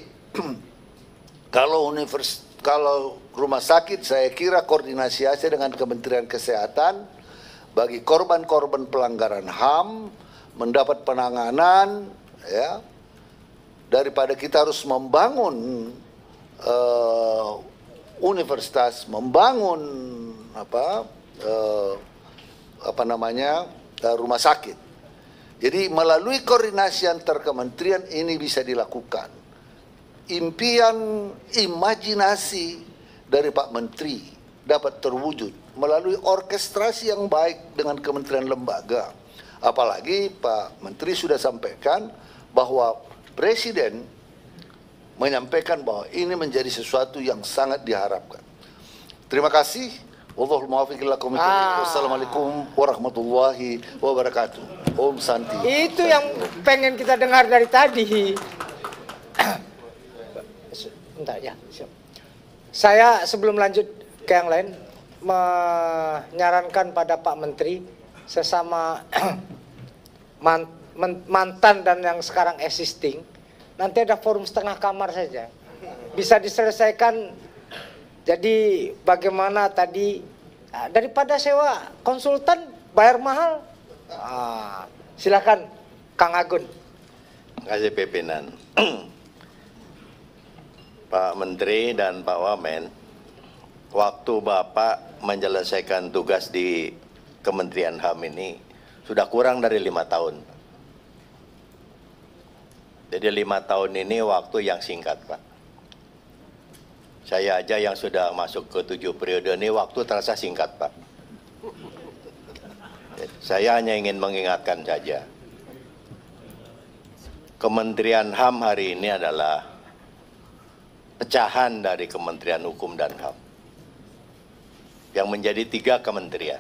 kalau univers, kalau rumah sakit, saya kira koordinasi aja dengan Kementerian Kesehatan bagi korban-korban pelanggaran H A M mendapat penanganan, ya, daripada kita harus membangun uh, universitas, membangun apa uh, apa namanya uh, rumah sakit. Jadi melalui koordinasi antar kementerian ini bisa dilakukan. Impian, imajinasi dari Pak Menteri dapat terwujud melalui orkestrasi yang baik dengan kementerian lembaga. Apalagi Pak Menteri sudah sampaikan bahwa Presiden menyampaikan bahwa ini menjadi sesuatu yang sangat diharapkan. Terima kasih. Wallahul muwaffiq ila aqwamit thoriq. Wassalamualaikum warahmatullahi wabarakatuh. Om Santi. Itu yang pengen kita dengar dari tadi. Bentar ya. Saya sebelum lanjut ke yang lain menyarankan pada Pak Menteri sesama mantan dan yang sekarang existing, nanti ada forum setengah kamar saja. Bisa diselesaikan. Jadi bagaimana tadi, daripada sewa konsultan bayar mahal. Ah, silakan Kang Agun. Terima kasih pimpinan. Pak Menteri dan Pak Wamen, waktu Bapak menyelesaikan tugas di Kementerian H A M ini sudah kurang dari lima tahun. Jadi lima tahun ini waktu yang singkat, Pak. Saya aja yang sudah masuk ke tujuh periode ini waktu terasa singkat, Pak. Saya hanya ingin mengingatkan saja. Kementerian H A M hari ini adalah pecahan dari Kementerian Hukum dan H A M yang menjadi tiga kementerian.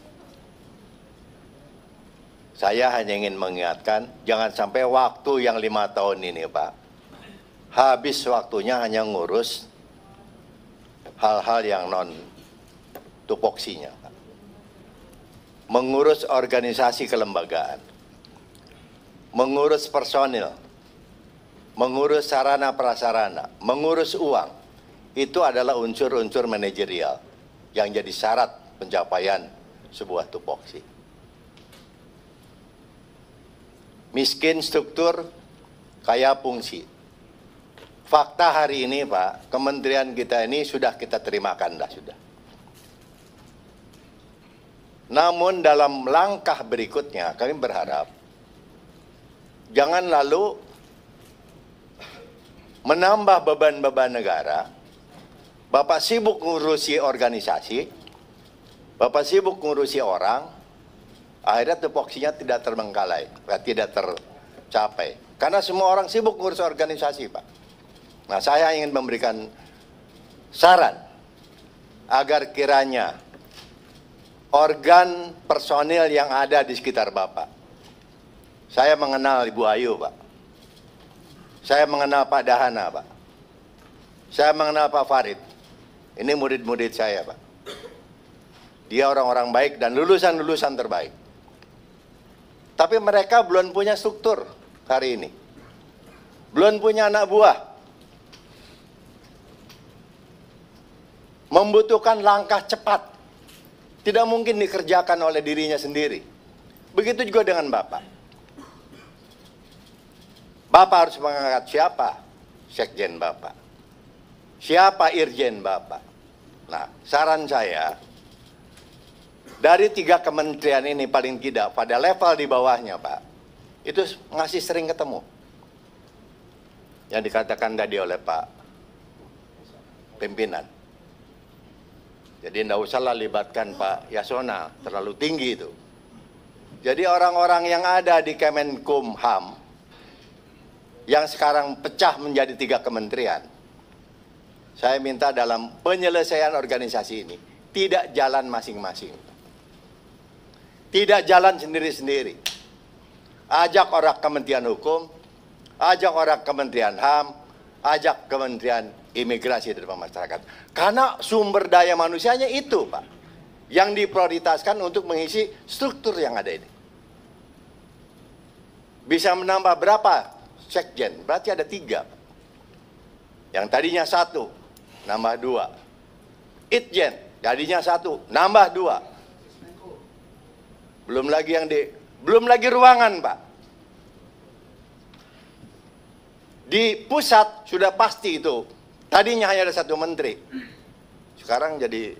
Saya hanya ingin mengingatkan, jangan sampai waktu yang lima tahun ini, Pak, habis waktunya hanya ngurus hal-hal yang non tupoksinya, Pak. Mengurus organisasi kelembagaan, mengurus personil, mengurus sarana prasarana, mengurus uang, itu adalah unsur-unsur manajerial yang jadi syarat pencapaian sebuah tupoksi. Miskin struktur, kaya fungsi. Fakta hari ini, Pak, kementerian kita ini sudah kita terimakan dah sudah. Namun dalam langkah berikutnya kami berharap jangan lalu menambah beban-beban negara. Bapak sibuk ngurusi organisasi, Bapak sibuk ngurusi orang, akhirnya tupoksinya tidak terbengkalai, tidak tercapai. Karena semua orang sibuk ngurus organisasi, Pak. Nah, saya ingin memberikan saran agar kiranya organ personil yang ada di sekitar Bapak. Saya mengenal Ibu Ayu, Pak. Saya mengenal Pak Dahana, Pak. Saya mengenal Pak Farid. Ini murid-murid saya, Pak. Dia orang-orang baik dan lulusan-lulusan terbaik. Tapi mereka belum punya struktur hari ini. Belum punya anak buah. Membutuhkan langkah cepat. Tidak mungkin dikerjakan oleh dirinya sendiri. Begitu juga dengan Bapak. Bapak harus mengangkat siapa? Sekjen Bapak. Siapa Irjen Bapak? Nah, saran saya, dari tiga kementerian ini paling tidak pada level di bawahnya, Pak, itu ngasih sering ketemu. Yang dikatakan tadi oleh Pak pimpinan. Jadi tidak usahlah libatkan Pak Yasona, terlalu tinggi itu. Jadi orang-orang yang ada di Kemenkumham, yang sekarang pecah menjadi tiga kementerian, saya minta dalam penyelesaian organisasi ini, tidak jalan masing-masing. Tidak jalan sendiri-sendiri. Ajak orang Kementerian Hukum, ajak orang Kementerian H A M, ajak Kementerian Imigrasi dan Pemasarakatan. Karena sumber daya manusianya itu, Pak, yang diprioritaskan untuk mengisi struktur yang ada ini. Bisa menambah berapa sekjen? Berarti ada tiga, Pak. Yang tadinya satu, nambah dua. Itjen, tadinya satu, nambah dua. Belum lagi yang di, belum lagi ruangan, Pak. Di pusat sudah pasti itu. Tadinya hanya ada satu menteri. Sekarang jadi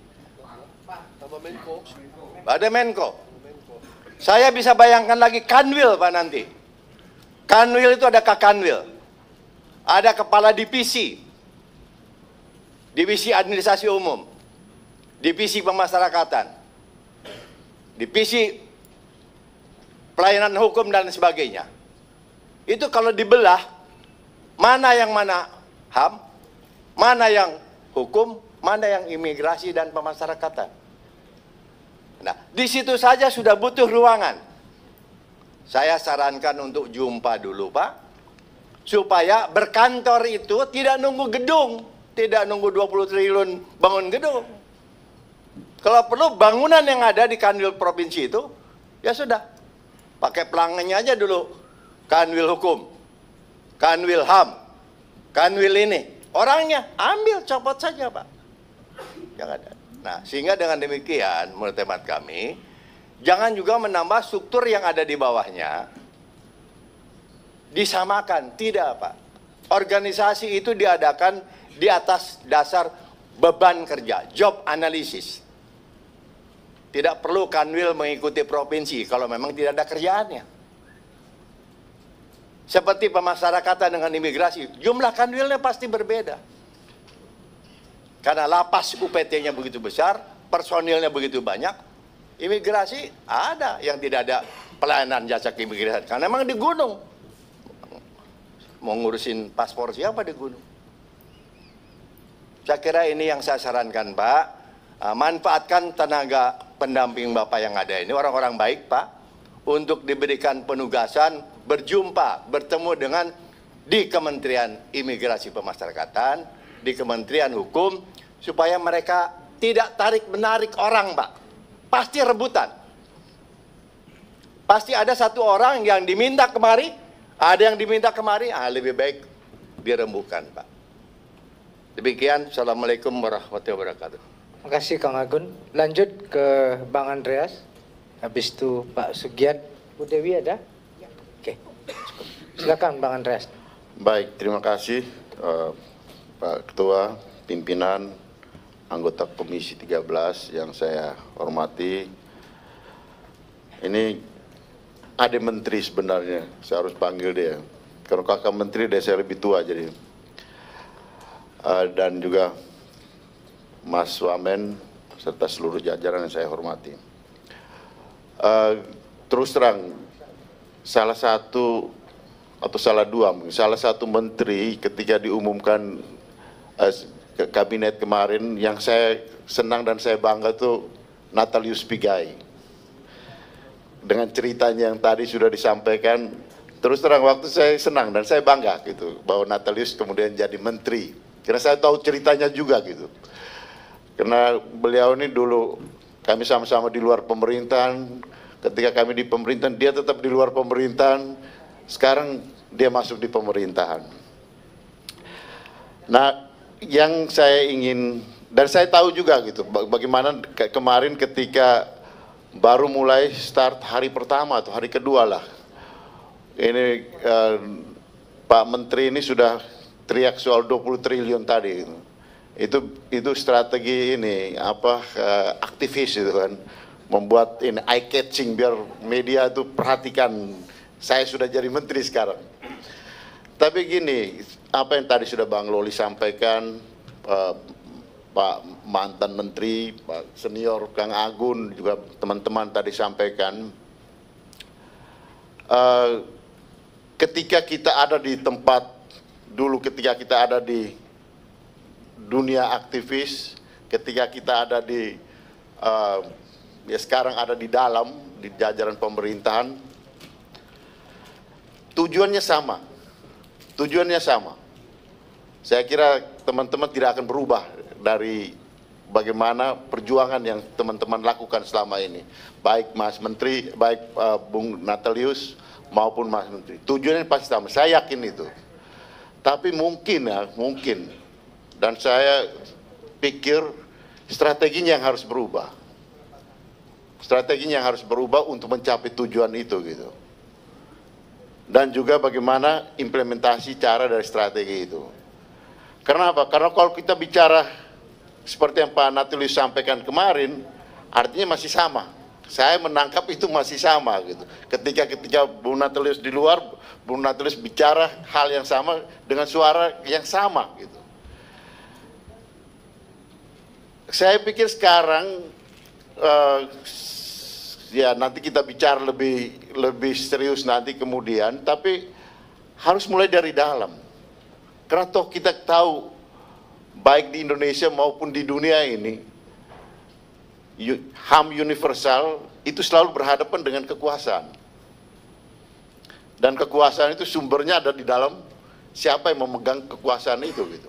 ada Menko. Saya bisa bayangkan lagi Kanwil, Pak, nanti. Kanwil itu ada Kakanwil. Ada kepala divisi. Divisi Administrasi Umum. Divisi Pemasyarakatan. Divisi Pelayanan Hukum dan sebagainya. Itu kalau dibelah, mana yang mana H A M, mana yang hukum, mana yang imigrasi dan pemasyarakatan. Nah, di situ saja sudah butuh ruangan. Saya sarankan untuk jumpa dulu, Pak, supaya berkantor itu tidak nunggu gedung, tidak nunggu dua puluh triliun bangun gedung. Kalau perlu bangunan yang ada di Kanwil Provinsi itu, ya sudah, pakai pelanggannya aja dulu. Kanwil Hukum, Kanwil H A M, Kanwil ini. Orangnya ambil, copot saja, Pak. Jangan ada. Nah, sehingga dengan demikian, menurut hemat kami, jangan juga menambah struktur yang ada di bawahnya. Disamakan, tidak, Pak. Organisasi itu diadakan di atas dasar beban kerja, job analysis. Tidak perlu Kanwil mengikuti provinsi kalau memang tidak ada kerjaannya. Seperti pemasyarakatan dengan imigrasi, jumlah Kanwilnya pasti berbeda. Karena lapas U P T-nya begitu besar, personilnya begitu banyak, imigrasi ada yang tidak ada pelayanan jasa keimigrasian. Karena memang di gunung. Mau ngurusin paspor siapa di gunung? Saya kira ini yang saya sarankan, Pak. Uh, manfaatkan tenaga pendamping Bapak yang ada ini, orang-orang baik, Pak, untuk diberikan penugasan, berjumpa, bertemu dengan di Kementerian Imigrasi Pemasyarakatan, di Kementerian Hukum, supaya mereka tidak tarik-menarik orang, Pak. Pasti rebutan. Pasti ada satu orang yang diminta kemari, ada yang diminta kemari, ah lebih baik dirembukan, Pak. Demikian, Assalamualaikum warahmatullahi wabarakatuh. Terima kasih Kang Agun. Lanjut ke Bang Andreas. Habis itu Pak Sugiat. Bu Dewi ada? Oke. Silakan Bang Andreas. Baik, terima kasih uh, Pak Ketua, pimpinan, anggota Komisi tiga belas yang saya hormati. Ini ada menteri sebenarnya, saya harus panggil dia. Kalau kakak menteri dia saya lebih tua jadi. Uh, dan juga Mas Wamen serta seluruh jajaran yang saya hormati. Uh, terus terang, salah satu atau salah dua, salah satu menteri ketika diumumkan uh, kabinet kemarin yang saya senang dan saya bangga itu Natalius Pigai. Dengan ceritanya yang tadi sudah disampaikan, terus terang waktu saya senang dan saya bangga gitu bahwa Natalius kemudian jadi menteri. Karena saya tahu ceritanya juga gitu. Karena beliau ini dulu kami sama-sama di luar pemerintahan, ketika kami di pemerintahan dia tetap di luar pemerintahan, sekarang dia masuk di pemerintahan. Nah, yang saya ingin, dan saya tahu juga gitu, bagaimana ke kemarin ketika baru mulai start hari pertama atau hari kedua lah, ini eh, Pak Menteri ini sudah teriak soal dua puluh triliun tadi. Itu itu strategi ini apa uh, aktivis itu kan, membuat ini eye catching biar media itu perhatikan saya sudah jadi menteri sekarang. Tapi gini, apa yang tadi sudah Bang Loli sampaikan, uh, Pak mantan menteri, Pak senior Kang Agun juga teman-teman tadi sampaikan, uh, ketika kita ada di tempat dulu, ketika kita ada di dunia aktivis, ketika kita ada di, uh, ya sekarang ada di dalam, di jajaran pemerintahan, tujuannya sama, tujuannya sama. Saya kira teman-teman tidak akan berubah dari bagaimana perjuangan yang teman-teman lakukan selama ini. Baik Mas Menteri, baik uh, Bung Natalius maupun Mas Menteri. Tujuannya pasti sama, saya yakin itu. Tapi mungkin ya, mungkin, dan saya pikir strateginya yang harus berubah. Strateginya yang harus berubah untuk mencapai tujuan itu gitu. Dan juga bagaimana implementasi cara dari strategi itu. Karena apa? Karena kalau kita bicara seperti yang Pak Natalius sampaikan kemarin, artinya masih sama. Saya menangkap itu masih sama gitu. Ketika ketika Bung Natalius di luar, Bung Natalius bicara hal yang sama dengan suara yang sama gitu. Saya pikir sekarang uh, ya nanti kita bicara lebih lebih serius nanti kemudian, tapi harus mulai dari dalam. Karena toh kita tahu baik di Indonesia maupun di dunia ini, H A M universal itu selalu berhadapan dengan kekuasaan. Dan kekuasaan itu sumbernya ada di dalam siapa yang memegang kekuasaan itu gitu.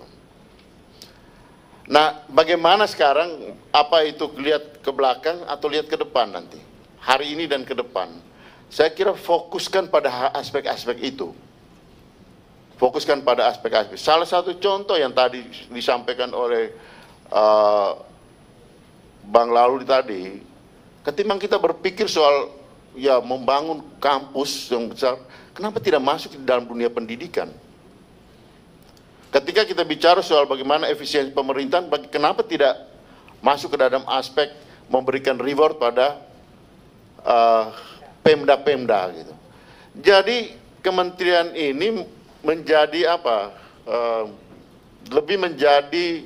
Nah, bagaimana sekarang, apa itu lihat ke belakang atau lihat ke depan nanti? Hari ini dan ke depan. Saya kira fokuskan pada aspek-aspek itu. Fokuskan pada aspek-aspek. Salah satu contoh yang tadi disampaikan oleh uh, Bang Lalu tadi, ketimbang kita berpikir soal ya membangun kampus yang besar, kenapa tidak masuk di dalam dunia pendidikan? Ketika kita bicara soal bagaimana efisiensi pemerintahan, kenapa tidak masuk ke dalam aspek memberikan reward pada pemda-pemda uh, gitu. Jadi kementerian ini menjadi apa? Uh, lebih menjadi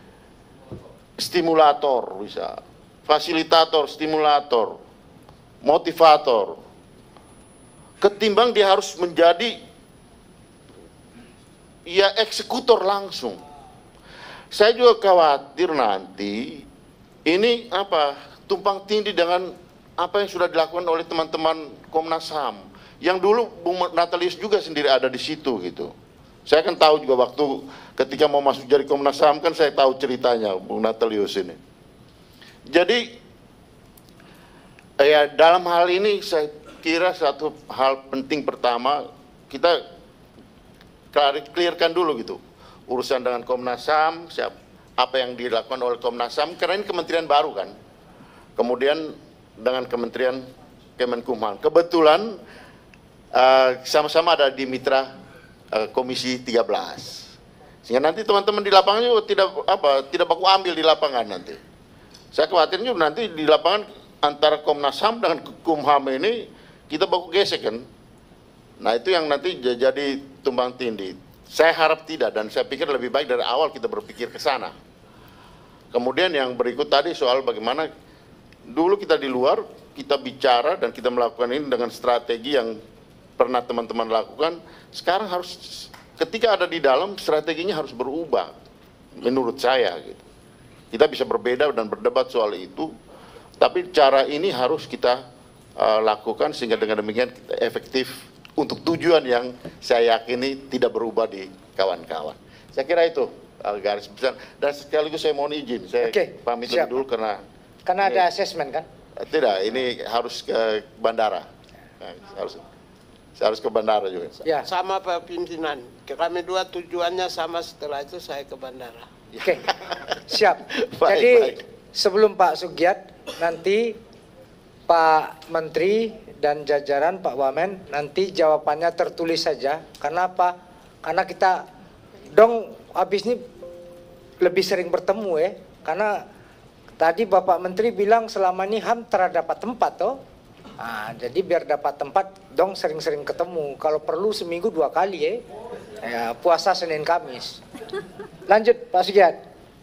stimulator bisa, fasilitator, stimulator, motivator. Ketimbang dia harus menjadi ya eksekutor langsung. saya juga khawatir nanti ini apa tumpang tindih dengan apa yang sudah dilakukan oleh teman-teman Komnas H A M. Yang dulu Bung Natalius juga sendiri ada di situ gitu. Saya kan tahu juga waktu ketika mau masuk jadi Komnas H A M kan saya tahu ceritanya Bung Natalius ini. Jadi ya dalam hal ini saya kira satu hal penting pertama kita clearkan dulu gitu urusan dengan Komnas H A M, siap, apa yang dilakukan oleh Komnas H A M karena ini kementerian baru kan. Kemudian dengan Kementerian Kemenkumham. Kebetulan sama-sama uh, ada di mitra uh, Komisi tiga belas. Sehingga nanti teman-teman di lapangan juga tidak apa tidak baku ambil di lapangan nanti. Saya khawatirnya nanti di lapangan antara Komnas H A M dengan Kumham ini kita baku gesek kan. Nah itu yang nanti jadi tumbang tindih. Saya harap tidak dan saya pikir lebih baik dari awal kita berpikir ke sana. Kemudian yang berikut tadi soal bagaimana dulu kita di luar, kita bicara dan kita melakukan ini dengan strategi yang pernah teman-teman lakukan. Sekarang harus, ketika ada di dalam, strateginya harus berubah, menurut saya. Gitu. Kita bisa berbeda dan berdebat soal itu, tapi cara ini harus kita uh, lakukan sehingga dengan demikian kita efektif untuk tujuan yang saya yakini tidak berubah di kawan-kawan. Saya kira itu uh, garis besar. Dan sekaligus saya mohon izin, saya Oke, pamit siap. dulu karena Karena ini, ada asesmen kan? tidak, ini harus ke bandara. Nah, harus, harus ke bandara juga. Ya. Sama Pak Pimpinan, kami dua tujuannya sama, setelah itu saya ke bandara. Oke, siap. Baik, Jadi baik. sebelum Pak Sugiat, nanti Pak Menteri dan jajaran Pak Wamen, nanti jawabannya tertulis saja. Karena apa? Karena kita dong habis ini lebih sering bertemu ya. Karena tadi Bapak Menteri bilang selama ini H A M terdapat tempat toh. Nah, jadi biar dapat tempat dong sering-sering ketemu. Kalau perlu seminggu dua kali ya. Ya puasa Senin Kamis. Lanjut Pak Sugiat.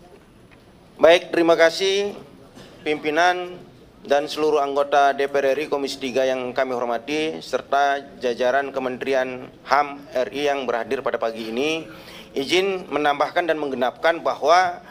Baik, terima kasih pimpinan dan seluruh anggota D P R R I Komisi tiga yang kami hormati serta jajaran Kementerian H A M R I yang berhadir pada pagi ini. Izin menambahkan dan menggenapkan bahwa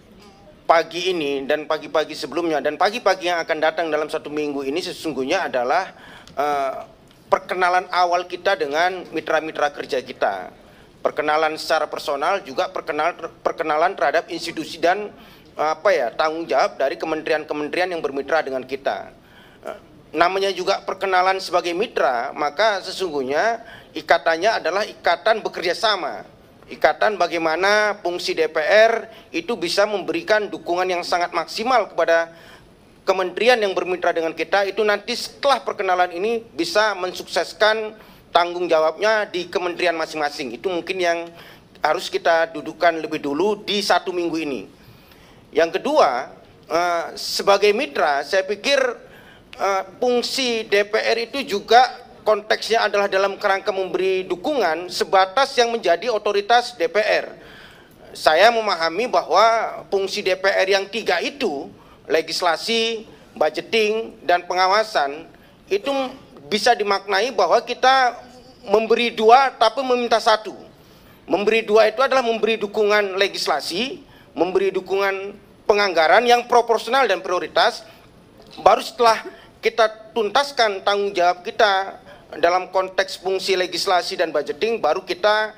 pagi ini dan pagi-pagi sebelumnya dan pagi-pagi yang akan datang dalam satu minggu ini sesungguhnya adalah uh, perkenalan awal kita dengan mitra-mitra kerja kita. Perkenalan secara personal juga perkenalan perkenalan terhadap institusi dan uh, apa ya tanggung jawab dari kementerian-kementerian yang bermitra dengan kita. Uh, namanya juga perkenalan sebagai mitra, maka sesungguhnya ikatannya adalah ikatan bekerja sama. Ikatan bagaimana fungsi D P R itu bisa memberikan dukungan yang sangat maksimal kepada kementerian yang bermitra dengan kita, itu nanti setelah perkenalan ini bisa mensukseskan tanggung jawabnya di kementerian masing-masing. Itu mungkin yang harus kita dudukkan lebih dulu di satu minggu ini. Yang kedua, uh, sebagai mitra saya pikir uh, fungsi D P R itu juga konteksnya adalah dalam kerangka memberi dukungan sebatas yang menjadi otoritas D P R. Saya memahami bahwa fungsi D P R yang tiga itu, legislasi, budgeting, dan pengawasan, itu bisa dimaknai bahwa kita memberi dua tapi meminta satu. Memberi dua itu adalah memberi dukungan legislasi, memberi dukungan penganggaran yang proporsional dan prioritas. Baru setelah kita tuntaskan tanggung jawab kita dalam konteks fungsi legislasi dan budgeting, baru kita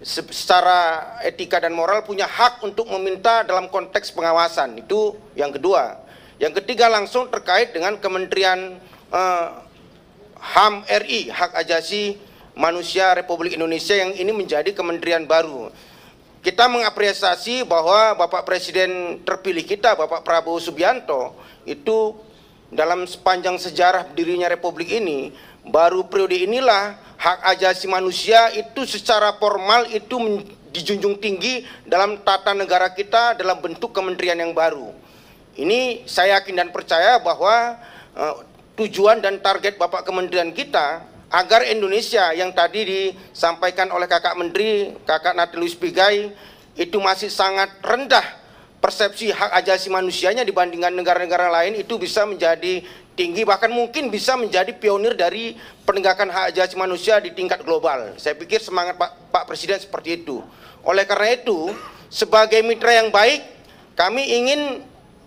secara etika dan moral punya hak untuk meminta dalam konteks pengawasan. Itu yang kedua. Yang ketiga langsung terkait dengan Kementerian eh, H A M R I, Hak Asasi Manusia Republik Indonesia, yang ini menjadi kementerian baru. Kita mengapresiasi bahwa Bapak Presiden terpilih kita, Bapak Prabowo Subianto, itu dalam sepanjang sejarah berdirinya Republik ini, baru periode inilah hak asasi manusia itu secara formal itu dijunjung tinggi dalam tata negara kita dalam bentuk kementerian yang baru. Ini saya yakin dan percaya bahwa uh, tujuan dan target Bapak Kementerian kita agar Indonesia yang tadi disampaikan oleh Kakak Menteri, Kakak Natalius Pigai, itu masih sangat rendah persepsi hak asasi manusianya dibandingkan negara-negara lain, itu bisa menjadi tinggi, bahkan mungkin bisa menjadi pionir dari penegakan hak asasi manusia di tingkat global. Saya pikir semangat Pak, Pak Presiden seperti itu. Oleh karena itu, sebagai mitra yang baik, kami ingin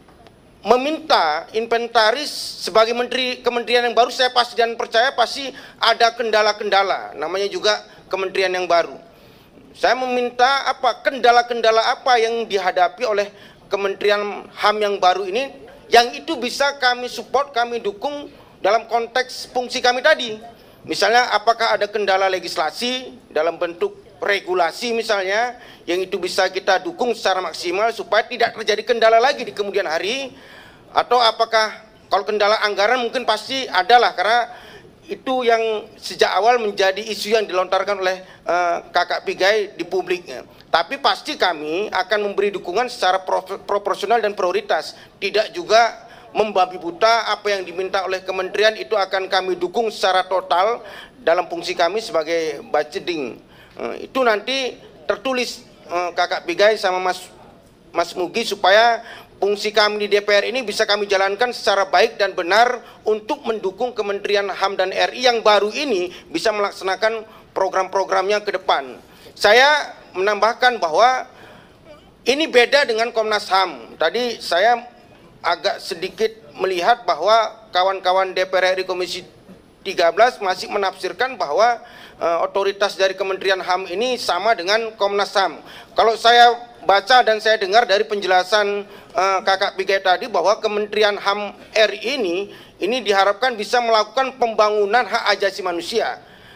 meminta inventaris sebagai menteri kementerian yang baru. Saya pasti dan percaya pasti ada kendala-kendala, namanya juga kementerian yang baru. Saya meminta apa kendala-kendala apa yang dihadapi oleh Kementerian H A M yang baru ini, yang itu bisa kami support, kami dukung dalam konteks fungsi kami tadi. Misalnya apakah ada kendala legislasi dalam bentuk regulasi misalnya, yang itu bisa kita dukung secara maksimal supaya tidak terjadi kendala lagi di kemudian hari. Atau apakah kalau kendala anggaran mungkin pasti adalah, karena itu yang sejak awal menjadi isu yang dilontarkan oleh uh, Kakak Pigai di publik. Tapi pasti kami akan memberi dukungan secara pro proporsional dan prioritas, tidak juga membabi buta. Apa yang diminta oleh kementerian itu akan kami dukung secara total dalam fungsi kami sebagai budgeting. Uh, itu nanti tertulis uh, Kakak Pigai sama Mas Mas Mugi, supaya fungsi kami di D P R ini bisa kami jalankan secara baik dan benar untuk mendukung Kementerian H A M dan R I yang baru ini bisa melaksanakan program-programnya ke depan. Saya menambahkan bahwa ini beda dengan Komnas H A M. Tadi saya agak sedikit melihat bahwa kawan-kawan D P R R I Komisi tiga belas masih menafsirkan bahwa uh, otoritas dari Kementerian H A M ini sama dengan Komnas H A M. Kalau saya baca dan saya dengar dari penjelasan uh, Kakak Pigai tadi bahwa Kementerian H A M R I ini ini diharapkan bisa melakukan pembangunan hak asasi manusia.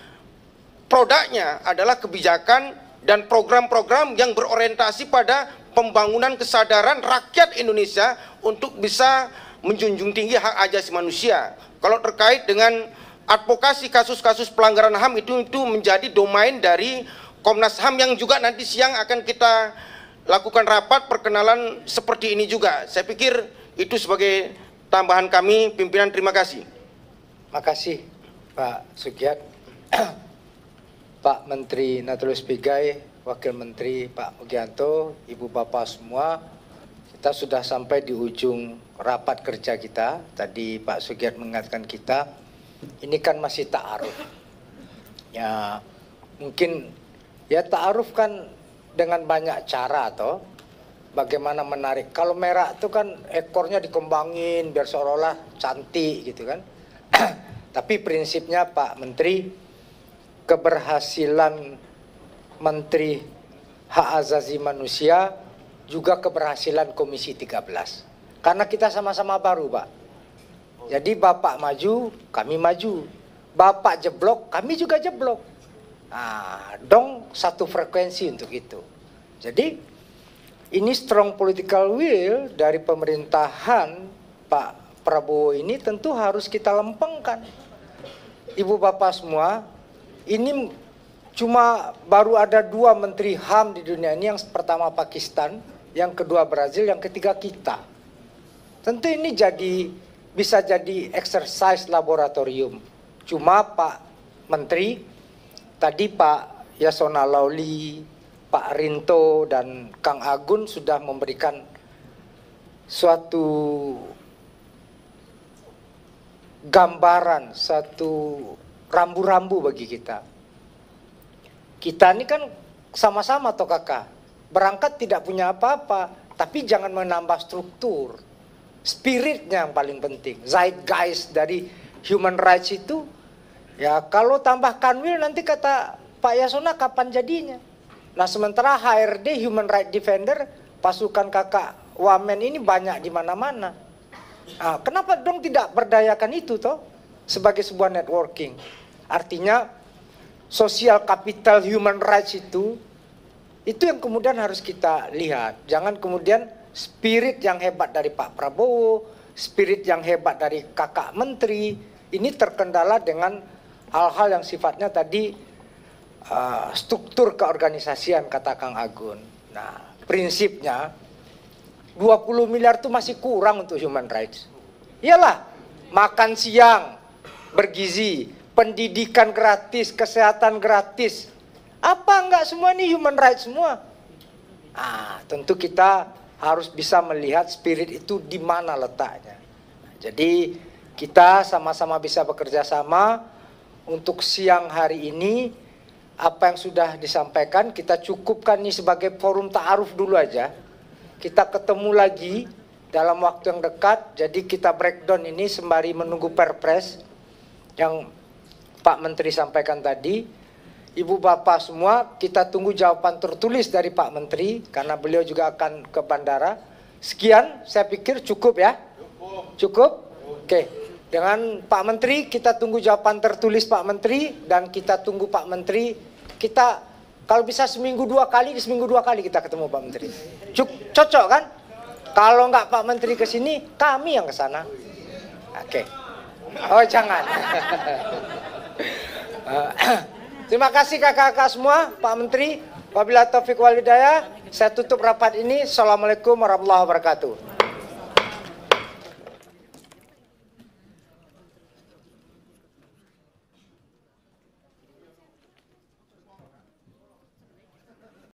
Produknya adalah kebijakan dan program-program yang berorientasi pada pembangunan kesadaran rakyat Indonesia untuk bisa menjunjung tinggi hak asasi manusia. Kalau terkait dengan advokasi kasus-kasus pelanggaran H A M itu itu menjadi domain dari Komnas H A M yang juga nanti siang akan kita lakukan rapat perkenalan seperti ini juga. Saya pikir itu sebagai tambahan kami, pimpinan. Terima kasih. Makasih Pak Sugiat. Pak Menteri Natalius Pigai, Wakil Menteri Pak Mugianto, Ibu Bapak semua, kita sudah sampai di ujung rapat kerja kita. Tadi Pak Sugiat mengingatkan kita, ini kan masih ta'aruf. Ya, mungkin ya ta'aruf kan dengan banyak cara atau bagaimana menarik. Kalau merah itu kan ekornya dikembangin biar seolah-olah cantik gitu kan. Tapi prinsipnya Pak Menteri, keberhasilan Menteri Hak Asasi Manusia juga keberhasilan Komisi tiga belas. Karena kita sama-sama baru, Pak. Jadi Bapak maju, kami maju. Bapak jeblok, kami juga jeblok. Nah, dong satu frekuensi untuk itu. Jadi ini strong political will dari pemerintahan Pak Prabowo ini tentu harus kita lempengkan. Ibu Bapak semua, ini cuma baru ada dua menteri H A M di dunia ini, yang pertama Pakistan, yang kedua Brazil, yang ketiga kita. Tentu ini jadi bisa jadi exercise laboratorium. Cuma Pak Menteri, tadi Pak Yasona Lawli, Pak Rinto, dan Kang Agun sudah memberikan suatu gambaran, satu rambu-rambu bagi kita. Kita ini kan sama-sama toh kakak, berangkat tidak punya apa-apa, tapi jangan menambah struktur. Spiritnya yang paling penting, zeitgeist dari human rights itu. Ya kalau tambah kanwil nanti kata Pak Yasona kapan jadinya. Nah sementara H R D, Human Rights Defender, pasukan kakak Wamen ini banyak di mana-mana. Nah, kenapa dong tidak berdayakan itu toh sebagai sebuah networking? Artinya sosial kapital human rights itu, itu yang kemudian harus kita lihat. Jangan kemudian spirit yang hebat dari Pak Prabowo, spirit yang hebat dari kakak menteri, ini terkendala dengan hal-hal yang sifatnya tadi uh, struktur keorganisasian kata Kang Agun. Nah, prinsipnya dua puluh miliar itu masih kurang untuk human rights. Iyalah, makan siang bergizi, pendidikan gratis, kesehatan gratis. Apa enggak semua ini human rights semua? Ah, tentu kita harus bisa melihat spirit itu di mana letaknya. Jadi kita sama-sama bisa bekerja sama untuk siang hari ini apa yang sudah disampaikan, kita cukupkan ini sebagai forum ta'aruf dulu aja. Kita ketemu lagi dalam waktu yang dekat, jadi kita breakdown ini sembari menunggu perpres yang Pak Menteri sampaikan tadi. Ibu Bapak semua, kita tunggu jawaban tertulis dari Pak Menteri, karena beliau juga akan ke bandara. Sekian, saya pikir cukup ya? Cukup? Oke, dengan Pak Menteri, kita tunggu jawaban tertulis Pak Menteri, dan kita tunggu Pak Menteri, kita kalau bisa seminggu dua kali, seminggu dua kali kita ketemu Pak Menteri. Cuk, cocok kan? Kalau nggak Pak Menteri ke sini, kami yang ke sana. Oke. Oh, jangan. Terima kasih kakak-kakak semua, Pak Menteri. Wabillahi taufiq wal hidayah. Saya tutup rapat ini. Assalamualaikum warahmatullahi wabarakatuh.